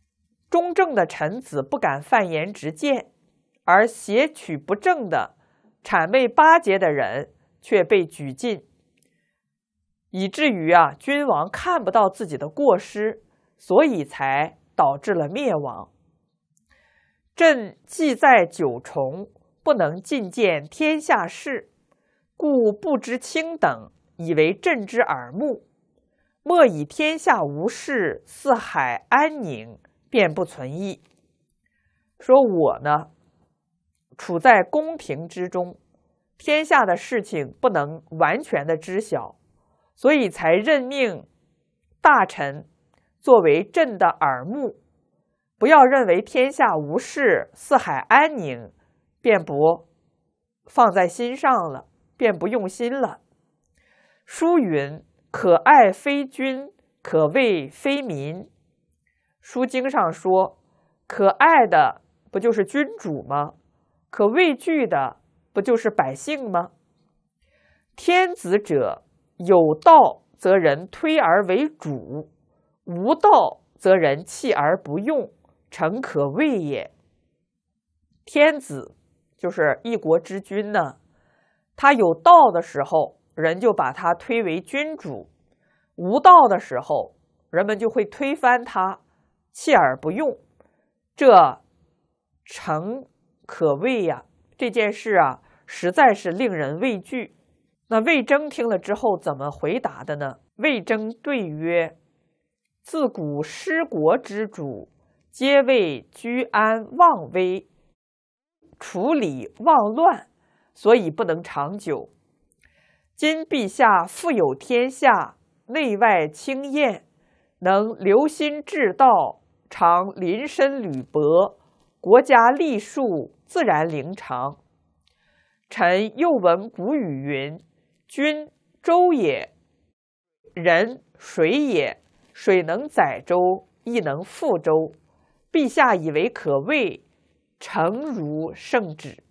中正的臣子不敢犯言直谏，而挟取不正的谄媚巴结的人却被举进，以至于君王看不到自己的过失，所以才导致了灭亡。朕既在九重，不能尽见天下事，故不知卿等以为朕之耳目。莫以天下无事，四海安宁，便不存异。说我呢，处在宫廷之中，天下的事情不能完全的知晓，所以才任命大臣作为朕的耳目。不要认为天下无事，四海安宁，便不放在心上了，便不用心了。书云：可爱非君，可畏非民。书经上说，可爱的不就是君主吗？可畏惧的不就是百姓吗？天子者，有道则人推而为主，无道则人弃而不用，诚可畏也。天子就是一国之君呢，他有道的时候，人就把他推为君主；无道的时候，人们就会推翻他，弃而不用。这诚可畏呀！这件事实在是令人畏惧。那魏征听了之后怎么回答的呢？魏征对曰：自古失国之主，皆为居安忘危，处理忘乱，所以不能长久。今陛下富有天下，内外清晏，能留心治道，常临深履薄，国家利数自然灵长。臣又闻古语云：君舟也，人水也，水能载舟，亦能覆舟。陛下以为可畏，诚如圣旨。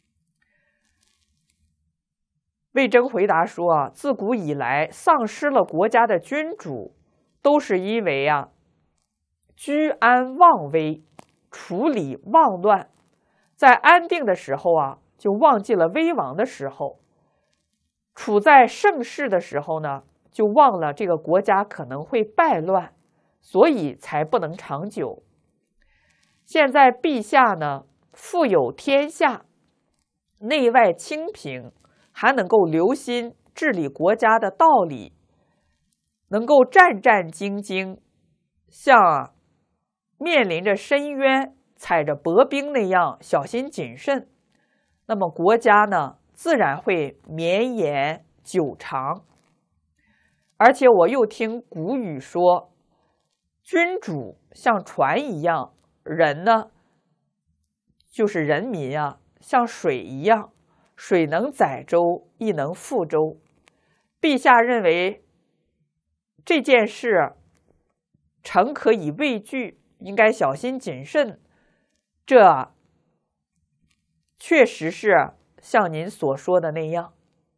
魏征回答说自古以来丧失了国家的君主，都是因为居安忘危，处理忘乱，在安定的时候就忘记了危亡的时候，处在盛世的时候呢，就忘了这个国家可能会败乱，所以才不能长久。现在陛下呢，富有天下，内外清平，还能够留心治理国家的道理，能够战战兢兢，像面临着深渊、踩着薄冰那样小心谨慎，那么国家呢，自然会绵延久长。而且我又听古语说，君主像船一样，人呢就是人民像水一样，水能载舟，亦能覆舟。陛下认为这件事诚可以畏惧，应该小心谨慎，这确实是像您所说的那样。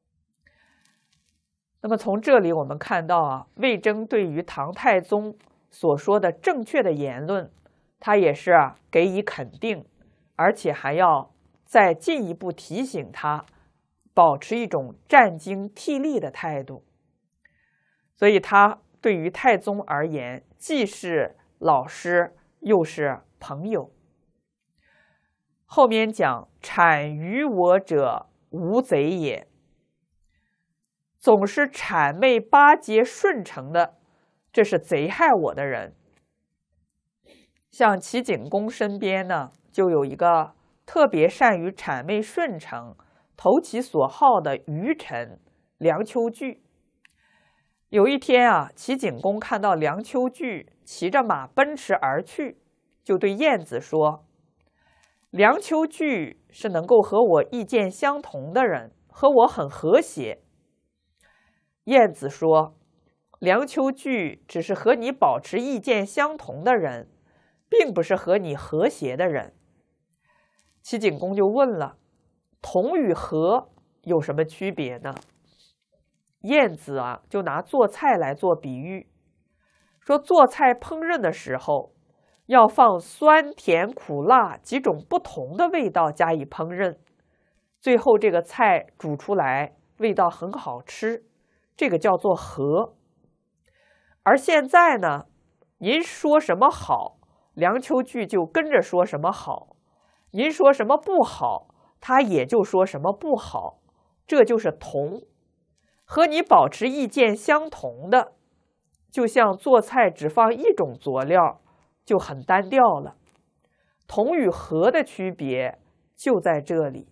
那么从这里我们看到魏征对于唐太宗所说的正确的言论，他也是给予肯定，而且还要再进一步提醒他保持一种战兢惕厉的态度。所以他对于太宗而言，既是老师又是朋友。后面讲谄于我者，无贼也。总是谄媚巴结顺承的，这是贼害我的人。像齐景公身边呢，就有一个特别善于谄媚顺承、投其所好的愚臣梁丘据。有一天齐景公看到梁丘据骑着马奔驰而去，就对晏子说：梁丘据是能够和我意见相同的人，和我很和谐。晏子说：梁丘据只是和你保持意见相同的人，并不是和你和谐的人。齐景公就问了：同与和有什么区别呢？晏子就拿做菜来做比喻，说做菜烹饪的时候， 要放酸、甜、苦、辣几种不同的味道加以烹饪，最后这个菜煮出来味道很好吃，这个叫做和。而现在呢，您说什么好，梁秋菊就跟着说什么好；您说什么不好，他也就说什么不好。这就是同。和你保持意见相同的，就像做菜只放一种佐料，就很单调了。同与和的区别就在这里。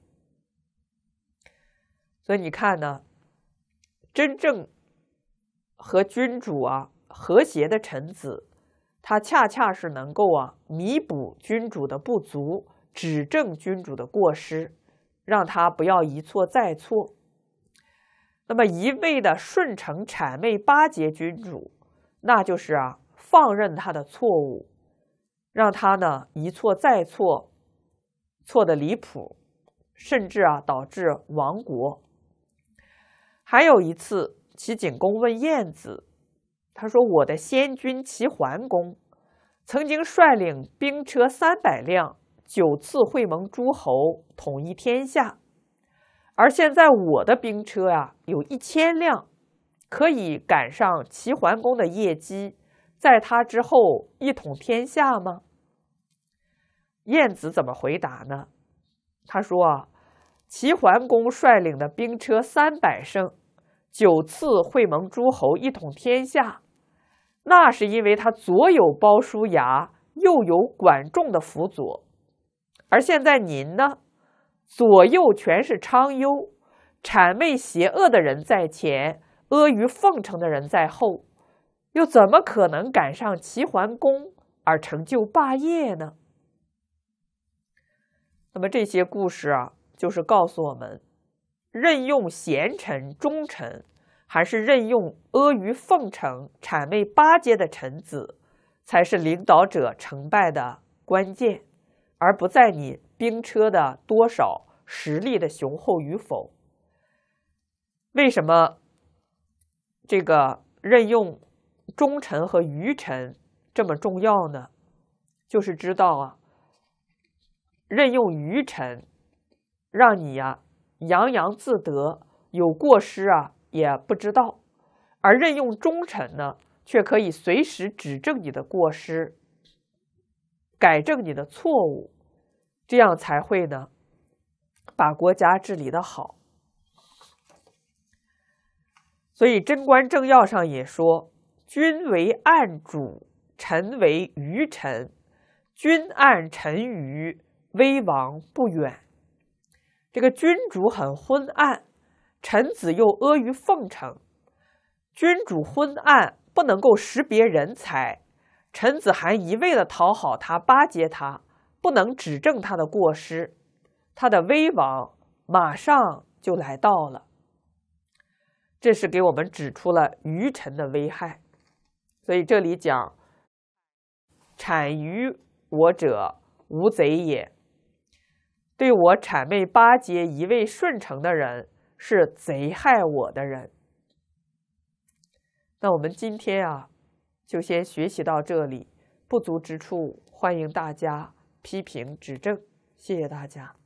所以你看呢，真正和君主和谐的臣子，他恰恰是能够弥补君主的不足，指正君主的过失，让他不要一错再错。那么一味的顺承谄媚巴结君主，那就是放任他的错误，让他呢一错再错，错得离谱，甚至导致亡国。还有一次，齐景公问晏子，他说：“我的先君齐桓公曾经率领兵车300辆，9次会盟诸侯，统一天下。而现在我的兵车有1000辆，可以赶上齐桓公的业绩，在他之后一统天下吗？”晏子怎么回答呢？他说齐桓公率领的兵车300乘，9次会盟诸侯，一统天下，那是因为他左有鲍叔牙，右有管仲的辅佐。而现在您呢，左右全是昌优，谄媚邪恶的人在前，阿谀奉承的人在后，又怎么可能赶上齐桓公而成就霸业呢？那么这些故事就是告诉我们，任用贤臣忠臣，还是任用阿谀奉承谄媚巴结的臣子，才是领导者成败的关键，而不在你兵车的多少，实力的雄厚与否。为什么这个任用忠臣和愚臣这么重要呢？就是知道任用愚臣，让你洋洋自得，有过失也不知道；而任用忠臣呢，却可以随时指正你的过失，改正你的错误，这样才会呢把国家治理得好。所以《贞观政要》上也说：“君为暗主，臣为愚臣；君暗臣愚，危亡不远。”这个君主很昏暗，臣子又阿谀奉承。君主昏暗，不能够识别人才，臣子还一味的讨好他，巴结他，不能指正他的过失，他的危亡马上就来到了。这是给我们指出了愚臣的危害。所以这里讲：“谄谀我者，无贼也。”对我谄媚巴结、一味顺承的人，是贼害我的人。那我们今天就先学习到这里，不足之处欢迎大家批评指正，谢谢大家。